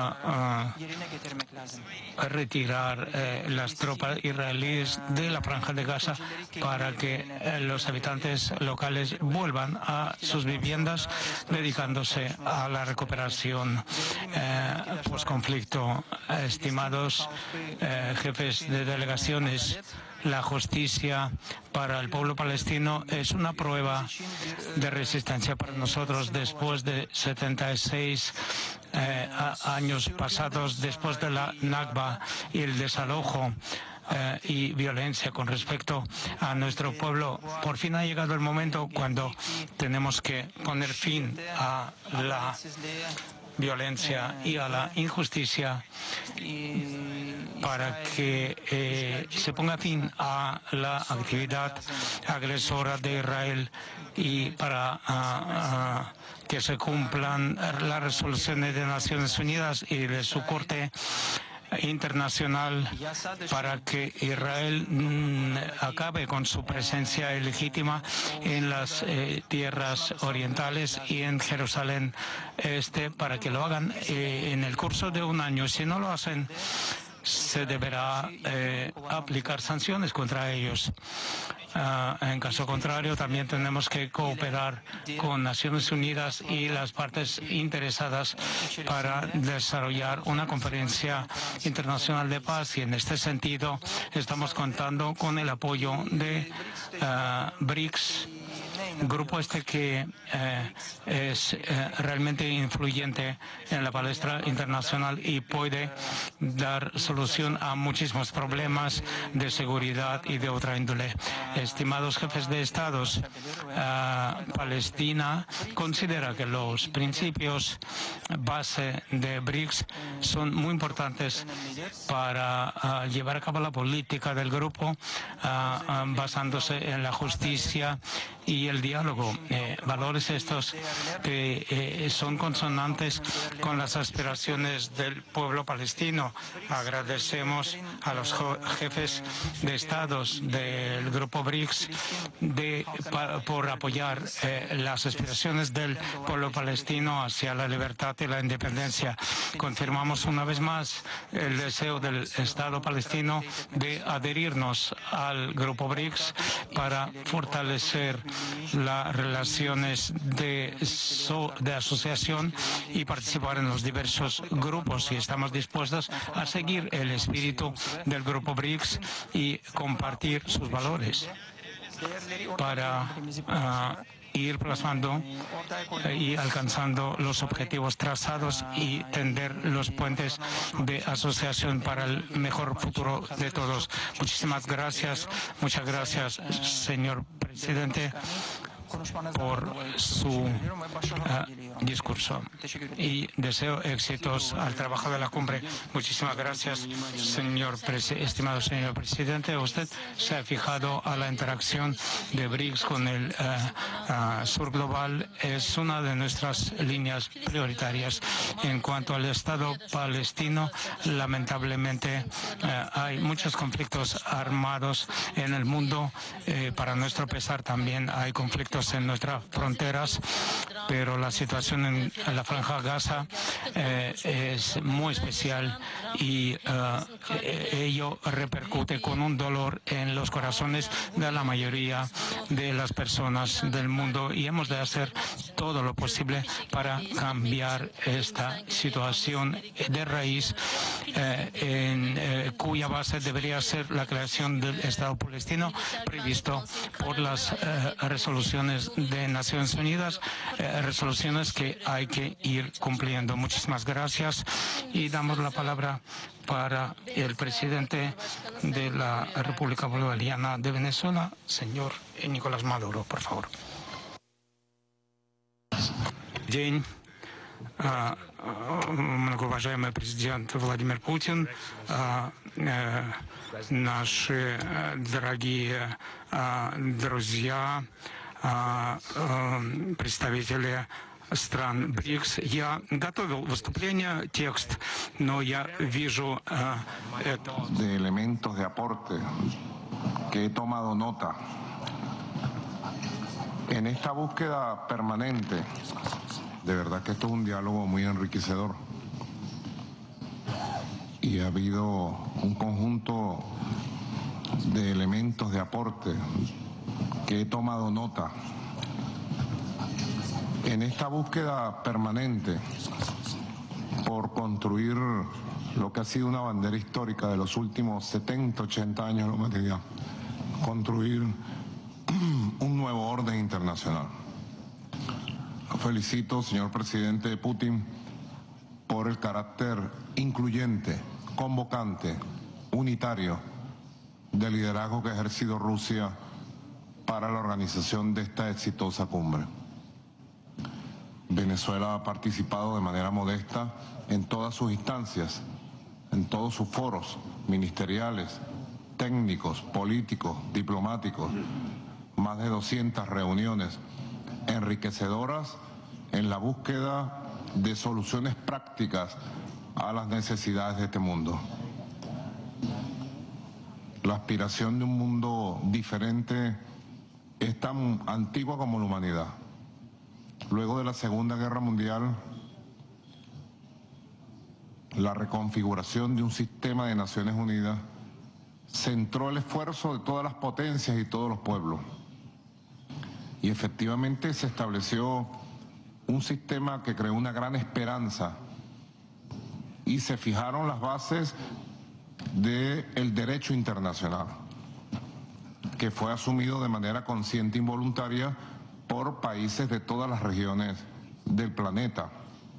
retirar las tropas israelíes de la Franja de Gaza para que los habitantes locales vuelvan a sus viviendas, dedicándose a la recuperación posconflicto. Estimados jefes de delegaciones, la justicia para el pueblo palestino es una prueba de resistencia para nosotros después de 76 años pasados, después de la Nakba y el desalojo y violencia con respecto a nuestro pueblo. Por fin ha llegado el momento cuando tenemos que poner fin a la violencia y a la injusticia para que se ponga fin a la actividad agresora de Israel y para que se cumplan las resoluciones de Naciones Unidas y de su Corte Internacional para que Israel acabe con su presencia ilegítima en las tierras orientales y en Jerusalén Este, para que lo hagan en el curso de un año. Si no lo hacen, se deberá aplicar sanciones contra ellos. En caso contrario, también tenemos que cooperar con Naciones Unidas y las partes interesadas para desarrollar una conferencia internacional de paz, y en este sentido estamos contando con el apoyo de BRICS, grupo que es realmente influyente en la palestra internacional y puede dar solución a muchísimos problemas de seguridad y de otra índole. Estimados jefes de estados, Palestina considera que los principios base de BRICS son muy importantes para llevar a cabo la política del grupo, basándose en la justicia y el diálogo, valores estos que son consonantes con las aspiraciones del pueblo palestino. Agradecemos a los jefes de estados del grupo BRICS por apoyar las aspiraciones del pueblo palestino hacia la libertad y la independencia. Confirmamos una vez más el deseo del Estado palestino de adherirnos al grupo BRICS para fortalecer las relaciones de asociación y participar en los diversos grupos, y estamos dispuestos a seguir el espíritu del grupo BRICS y compartir sus valores para ir plasmando y alcanzando los objetivos trazados y tender los puentes de asociación para el mejor futuro de todos. Muchísimas gracias. Muchas gracias, señor presidente. por su discurso y deseo éxitos al trabajo de la cumbre. Muchísimas gracias, estimado señor presidente. Usted se ha fijado a la interacción de BRICS con el sur global. Es una de nuestras líneas prioritarias. En cuanto al Estado palestino, lamentablemente hay muchos conflictos armados en el mundo. Para nuestro pesar también hay conflictos en nuestras fronteras, pero la situación en la Franja Gaza es muy especial y ello repercute con un dolor en los corazones de la mayoría de las personas del mundo, y hemos de hacer todo lo posible para cambiar esta situación de raíz, cuya base debería ser la creación del Estado palestino previsto por las resoluciones de Naciones Unidas, resoluciones que hay que ir cumpliendo. Muchísimas gracias y damos la palabra para el presidente de la República Bolivariana de Venezuela, señor Nicolás Maduro, por favor. День. Многоуважаемый президент Владимир Путин, наши дорогие друзья, представители стран БРИКС. Я готовил выступление, текст, но я вижу это. De elementos de aporte que he tomado nota en esta búsqueda permanente. De verdad que esto es un diálogo muy enriquecedor y ha habido un conjunto de elementos de aporte que he tomado nota en esta búsqueda permanente por construir lo que ha sido una bandera histórica de los últimos 70, 80 años de la humanidad, construir un nuevo orden internacional. Felicito, señor presidente Putin, por el carácter incluyente, convocante, unitario del liderazgo que ha ejercido Rusia para la organización de esta exitosa cumbre. Venezuela ha participado de manera modesta en todas sus instancias, en todos sus foros ministeriales, técnicos, políticos, diplomáticos, más de 200 reuniones enriquecedoras en la búsqueda de soluciones prácticas a las necesidades de este mundo. La aspiración de un mundo diferente es tan antigua como la humanidad. Luego de la Segunda Guerra Mundial, la reconfiguración de un sistema de Naciones Unidas centró el esfuerzo de todas las potencias y todos los pueblos. Y efectivamente se estableció un sistema que creó una gran esperanza y se fijaron las bases del derecho internacional, que fue asumido de manera consciente e involuntaria por países de todas las regiones del planeta.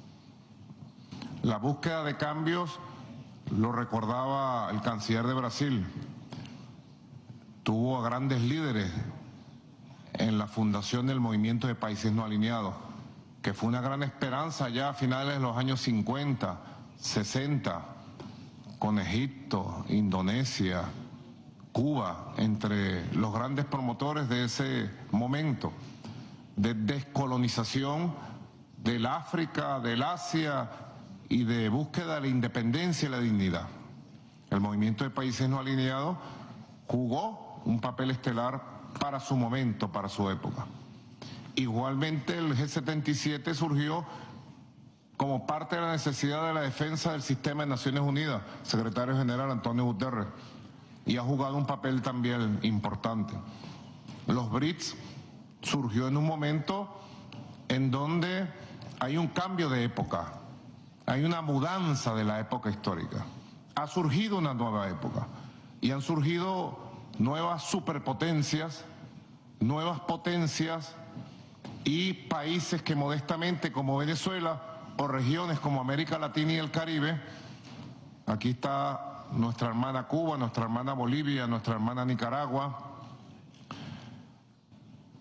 La búsqueda de cambios, lo recordaba el canciller de Brasil, tuvo a grandes líderes en la fundación del Movimiento de Países No Alineados, que fue una gran esperanza ya a finales de los años 50, 60, con Egipto, Indonesia, Cuba, entre los grandes promotores de ese momento de descolonización del África, del Asia y de búsqueda de la independencia y la dignidad. El Movimiento de Países No Alineados jugó un papel estelar para su momento, para su época. Igualmente el G77 surgió como parte de la necesidad de la defensa del sistema de Naciones Unidas, secretario general Antonio Guterres, y ha jugado un papel también importante. Los BRICS surgió en un momento en donde hay un cambio de época, hay una mudanza de la época histórica. Ha surgido una nueva época y han surgido nuevas superpotencias, nuevas potencias y países que modestamente, como Venezuela, o regiones como América Latina y el Caribe, aquí está nuestra hermana Cuba, nuestra hermana Bolivia, nuestra hermana Nicaragua,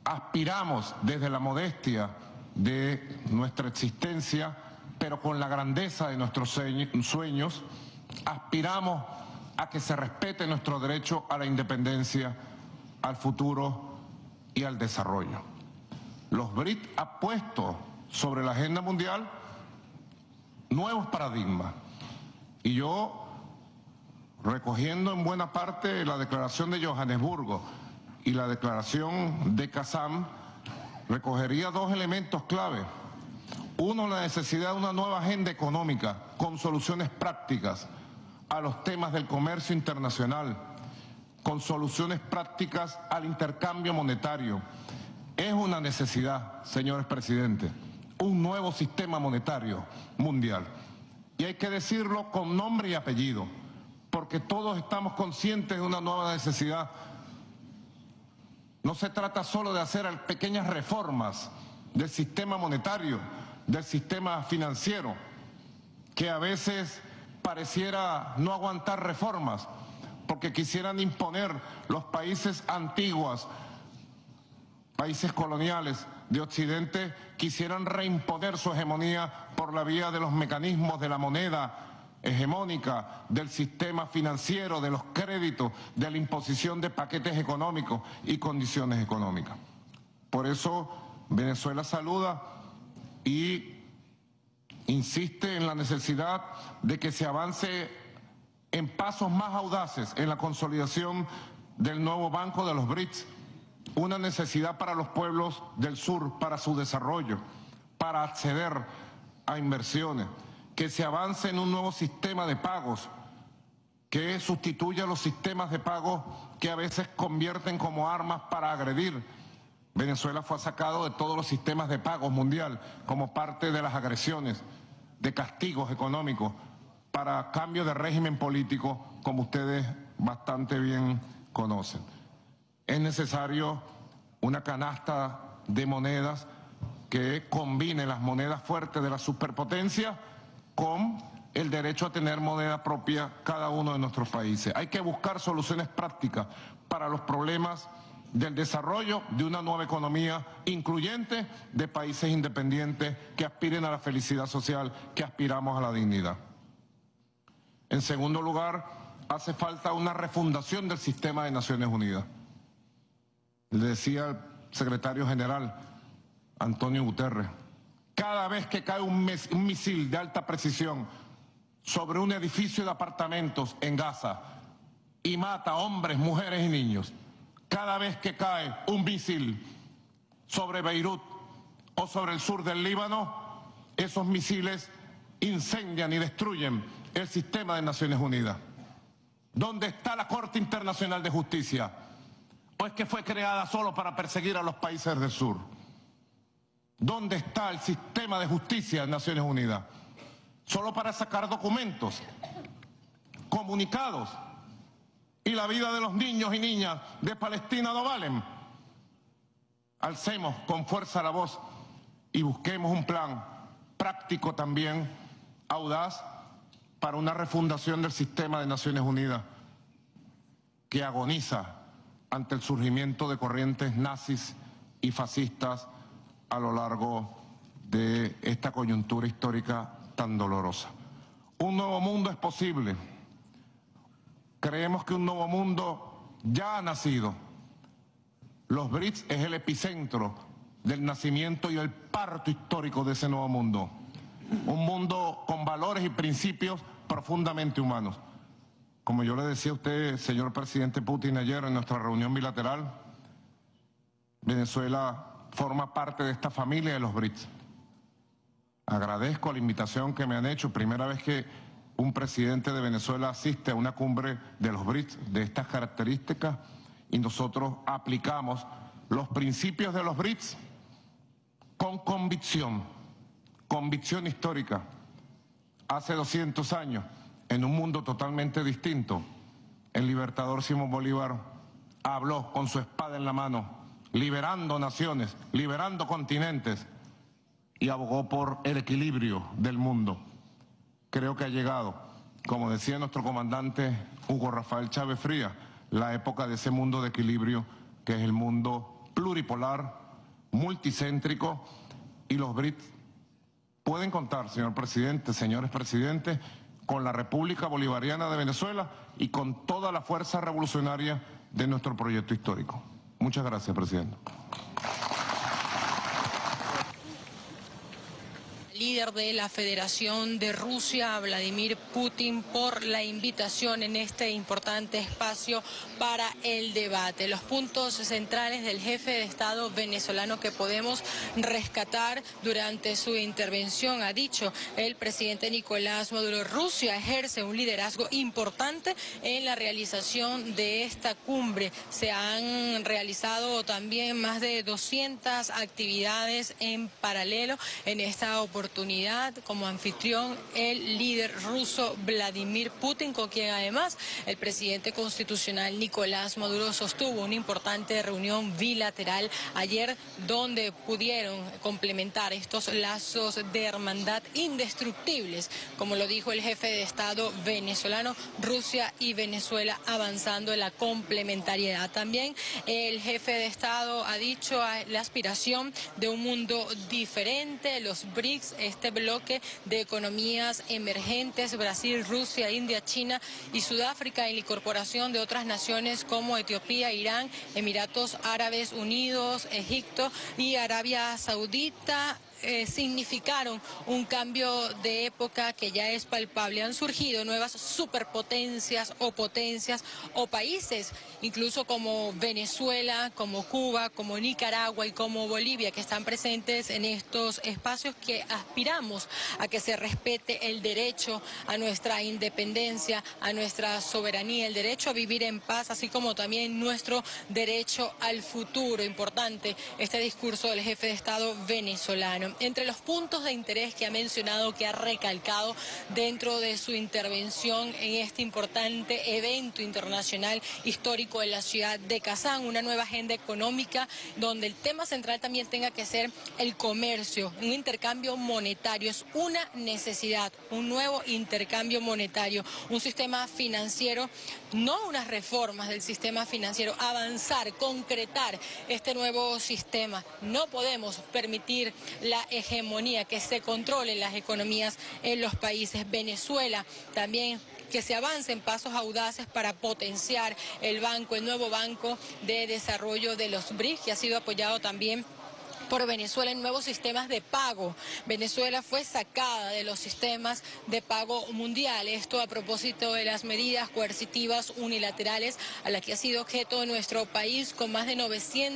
aspiramos desde la modestia de nuestra existencia, pero con la grandeza de nuestros sueños, aspiramos a que se respete nuestro derecho a la independencia, al futuro y al desarrollo. Los BRICS han puesto sobre la agenda mundial nuevos paradigmas. Y yo, recogiendo en buena parte la declaración de Johannesburgo y la declaración de Kazán, recogería dos elementos clave. Uno, la necesidad de una nueva agenda económica con soluciones prácticas a los temas del comercio internacional, con soluciones prácticas al intercambio monetario. Es una necesidad, señores presidentes, un nuevo sistema monetario mundial. Y hay que decirlo con nombre y apellido, porque todos estamos conscientes de una nueva necesidad. No se trata solo de hacer pequeñas reformas del sistema monetario, del sistema financiero, que a veces pareciera no aguantar reformas, porque quisieran imponer los países antiguos, países coloniales de Occidente, quisieran reimponer su hegemonía por la vía de los mecanismos de la moneda hegemónica, del sistema financiero, de los créditos, de la imposición de paquetes económicos y condiciones económicas. Por eso Venezuela saluda y insiste en la necesidad de que se avance en pasos más audaces en la consolidación del nuevo Banco de los BRICS, una necesidad para los pueblos del sur, para su desarrollo, para acceder a inversiones, que se avance en un nuevo sistema de pagos que sustituya los sistemas de pagos que a veces convierten como armas para agredir. Venezuela fue sacado de todos los sistemas de pagos mundial como parte de las agresiones, de castigos económicos, para cambio de régimen político, como ustedes bastante bien conocen. Es necesario una canasta de monedas que combine las monedas fuertes de la superpotencia con el derecho a tener moneda propia cada uno de nuestros países. Hay que buscar soluciones prácticas para los problemas del desarrollo de una nueva economía incluyente de países independientes que aspiren a la felicidad social, que aspiramos a la dignidad. En segundo lugar, hace falta una refundación del sistema de Naciones Unidas. Le decía el secretario general Antonio Guterres, cada vez que cae un misil de alta precisión sobre un edificio de apartamentos en Gaza y mata a hombres, mujeres y niños, cada vez que cae un misil sobre Beirut o sobre el sur del Líbano, esos misiles incendian y destruyen el sistema de Naciones Unidas. ¿Dónde está la Corte Internacional de Justicia? ¿O es que fue creada solo para perseguir a los países del sur? ¿Dónde está el sistema de justicia de Naciones Unidas? Solo para sacar documentos, comunicados, y la vida de los niños y niñas de Palestina no valen. Alcemos con fuerza la voz y busquemos un plan práctico también, audaz, para una refundación del sistema de Naciones Unidas que agoniza ante el surgimiento de corrientes nazis y fascistas a lo largo de esta coyuntura histórica tan dolorosa. Un nuevo mundo es posible. Creemos que un nuevo mundo ya ha nacido. Los BRICS es el epicentro del nacimiento y el parto histórico de ese nuevo mundo. Un mundo con valores y principios profundamente humanos. Como yo le decía a usted, señor presidente Putin, ayer en nuestra reunión bilateral, Venezuela forma parte de esta familia de los BRICS. Agradezco la invitación que me han hecho, primera vez que un presidente de Venezuela asiste a una cumbre de los BRICS de estas características, y nosotros aplicamos los principios de los BRICS con convicción histórica. Hace 200 años, en un mundo totalmente distinto, el libertador Simón Bolívar habló con su espada en la mano, liberando naciones, liberando continentes, y abogó por el equilibrio del mundo. Creo que ha llegado, como decía nuestro comandante Hugo Rafael Chávez Frías, la época de ese mundo de equilibrio que es el mundo pluripolar, multicéntrico, y los BRICS pueden contar, señor presidente, señores presidentes, con la República Bolivariana de Venezuela y con toda la fuerza revolucionaria de nuestro proyecto histórico. Muchas gracias, presidente. Líder de la Federación de Rusia, Vladimir Putin, por la invitación en este importante espacio para el debate. Los puntos centrales del jefe de Estado venezolano que podemos rescatar durante su intervención, ha dicho el presidente Nicolás Maduro: Rusia ejerce un liderazgo importante en la realización de esta cumbre. Se han realizado también más de 200 actividades en paralelo en esta oportunidad. Como anfitrión el líder ruso Vladimir Putin, con quien además el presidente constitucional Nicolás Maduro sostuvo una importante reunión bilateral ayer, donde pudieron complementar estos lazos de hermandad indestructibles, como lo dijo el jefe de Estado venezolano: Rusia y Venezuela avanzando en la complementariedad. También el jefe de Estado ha dicho la aspiración de un mundo diferente, los BRICS, este bloque de economías emergentes, Brasil, Rusia, India, China y Sudáfrica, y la incorporación de otras naciones como Etiopía, Irán, Emiratos Árabes Unidos, Egipto y Arabia Saudita, significaron un cambio de época que ya es palpable. Han surgido nuevas superpotencias o potencias o países, incluso como Venezuela, como Cuba, como Nicaragua y como Bolivia, que están presentes en estos espacios, que aspiramos a que se respete el derecho a nuestra independencia, a nuestra soberanía, el derecho a vivir en paz, así como también nuestro derecho al futuro. Importante este discurso del jefe de Estado venezolano. Entre los puntos de interés que ha mencionado, que ha recalcado dentro de su intervención en este importante evento internacional histórico en la ciudad de Kazán, una nueva agenda económica donde el tema central también tenga que ser el comercio, un intercambio monetario. Es una necesidad, un nuevo intercambio monetario, un sistema financiero, no unas reformas del sistema financiero, avanzar, concretar este nuevo sistema. No podemos permitir la hegemonía, que se controlen las economías en los países. Venezuela también, que se avancen pasos audaces para potenciar el nuevo Banco de Desarrollo de los BRICS, que ha sido apoyado también por Venezuela en nuevos sistemas de pago. Venezuela fue sacada de los sistemas de pago mundial. Esto a propósito de las medidas coercitivas unilaterales a las que ha sido objeto nuestro país, con más de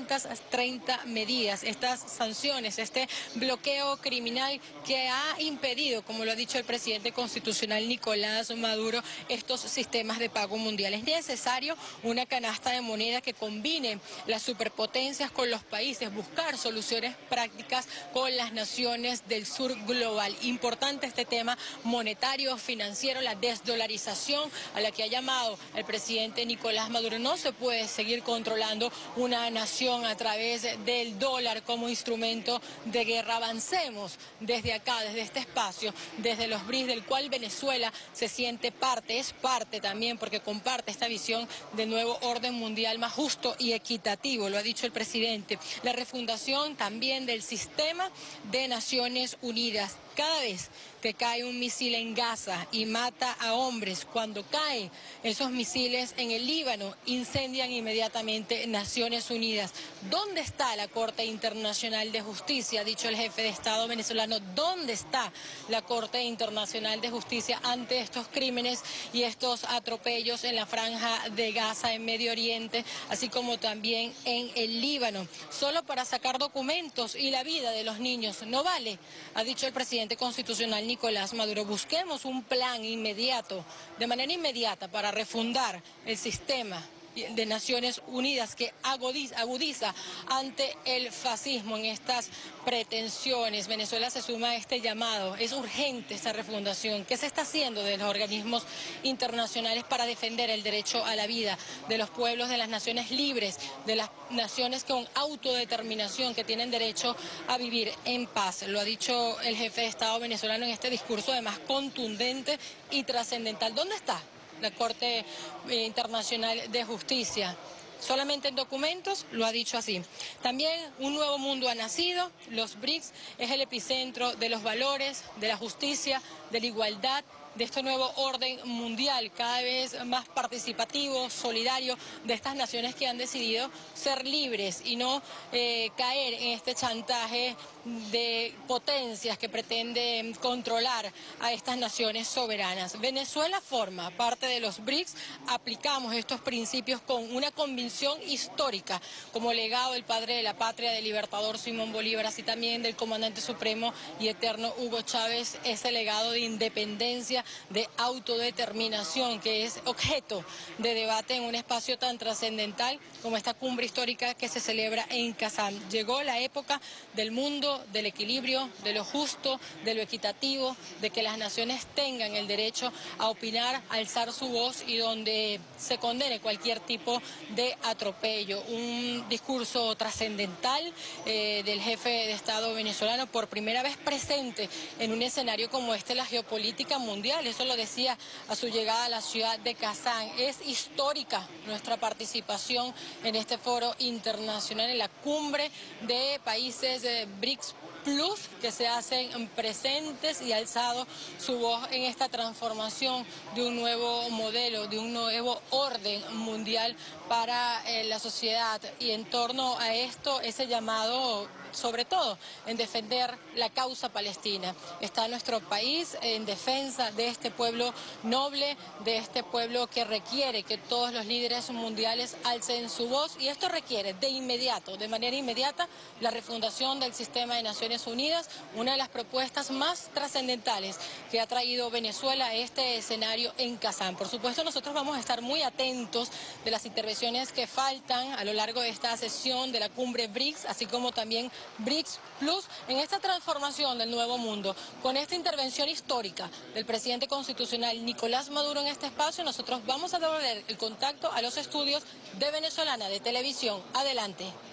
930 medidas. Estas sanciones, este bloqueo criminal que ha impedido, como lo ha dicho el presidente constitucional Nicolás Maduro, estos sistemas de pago mundial. Es necesario una canasta de moneda que combine las superpotencias con los países, buscar soluciones prácticas con las naciones del sur global. Importante este tema monetario, financiero, la desdolarización a la que ha llamado el presidente Nicolás Maduro. No se puede seguir controlando una nación a través del dólar como instrumento de guerra. Avancemos desde acá, desde este espacio, desde los BRICS, del cual Venezuela se siente parte, es parte también, porque comparte esta visión de nuevo orden mundial más justo y equitativo, lo ha dicho el presidente. La refundación también del sistema de Naciones Unidas. Cada vez que cae un misil en Gaza y mata a hombres, cuando caen esos misiles en el Líbano, incendian inmediatamente Naciones Unidas. ¿Dónde está la Corte Internacional de Justicia? Ha dicho el jefe de Estado venezolano. ¿Dónde está la Corte Internacional de Justicia ante estos crímenes y estos atropellos en la franja de Gaza, en Medio Oriente, así como también en el Líbano? Solo para sacar documentos y la vida de los niños no vale, ha dicho el presidente constitucional Nicolás Maduro. Busquemos un plan inmediato, de manera inmediata, para refundar el sistema de Naciones Unidas que agudiza ante el fascismo en estas pretensiones. Venezuela se suma a este llamado. Es urgente esta refundación. ¿Qué se está haciendo de los organismos internacionales para defender el derecho a la vida de los pueblos de las naciones libres, de las naciones con autodeterminación, que tienen derecho a vivir en paz? Lo ha dicho el jefe de Estado venezolano en este discurso, además contundente y trascendental. ¿Dónde está la Corte Internacional de Justicia? solamente en documentos lo ha dicho así. También un nuevo mundo ha nacido, los BRICS es el epicentro de los valores, de la justicia, de la igualdad, de este nuevo orden mundial cada vez más participativo, solidario, de estas naciones que han decidido ser libres y no caer en este chantaje de potencias que pretenden controlar a estas naciones soberanas. Venezuela forma parte de los BRICS, aplicamos estos principios con una convicción histórica, como legado del padre de la patria, del libertador Simón Bolívar, así también del comandante supremo y eterno Hugo Chávez, ese legado de independencia, de autodeterminación que es objeto de debate en un espacio tan trascendental como esta cumbre histórica que se celebra en Kazán. Llegó la época del mundo, del equilibrio, de lo justo, de lo equitativo, de que las naciones tengan el derecho a opinar, a alzar su voz y donde se condene cualquier tipo de atropello. Un discurso trascendental del jefe de Estado venezolano, por primera vez presente en un escenario como este, la geopolítica mundial. Eso lo decía a su llegada a la ciudad de Kazán. Es histórica nuestra participación en este foro internacional, en la cumbre de países BRICS Plus, que se hacen presentes y alzado su voz en esta transformación de un nuevo modelo, de un nuevo orden mundial para la sociedad. Y en torno a esto, ese llamado, sobre todo, en defender la causa palestina. Está nuestro país en defensa de este pueblo noble, de este pueblo que requiere que todos los líderes mundiales alcen su voz, y esto requiere de inmediato, de manera inmediata, la refundación del sistema de Naciones Unidas, una de las propuestas más trascendentales que ha traído Venezuela a este escenario en Kazán. Por supuesto, nosotros vamos a estar muy atentos de las intervenciones que faltan a lo largo de esta sesión de la cumbre BRICS, así como también BRICS Plus, en esta transformación del nuevo mundo. Con esta intervención histórica del presidente constitucional Nicolás Maduro en este espacio, nosotros vamos a devolver el contacto a los estudios de Venezolana de Televisión. Adelante.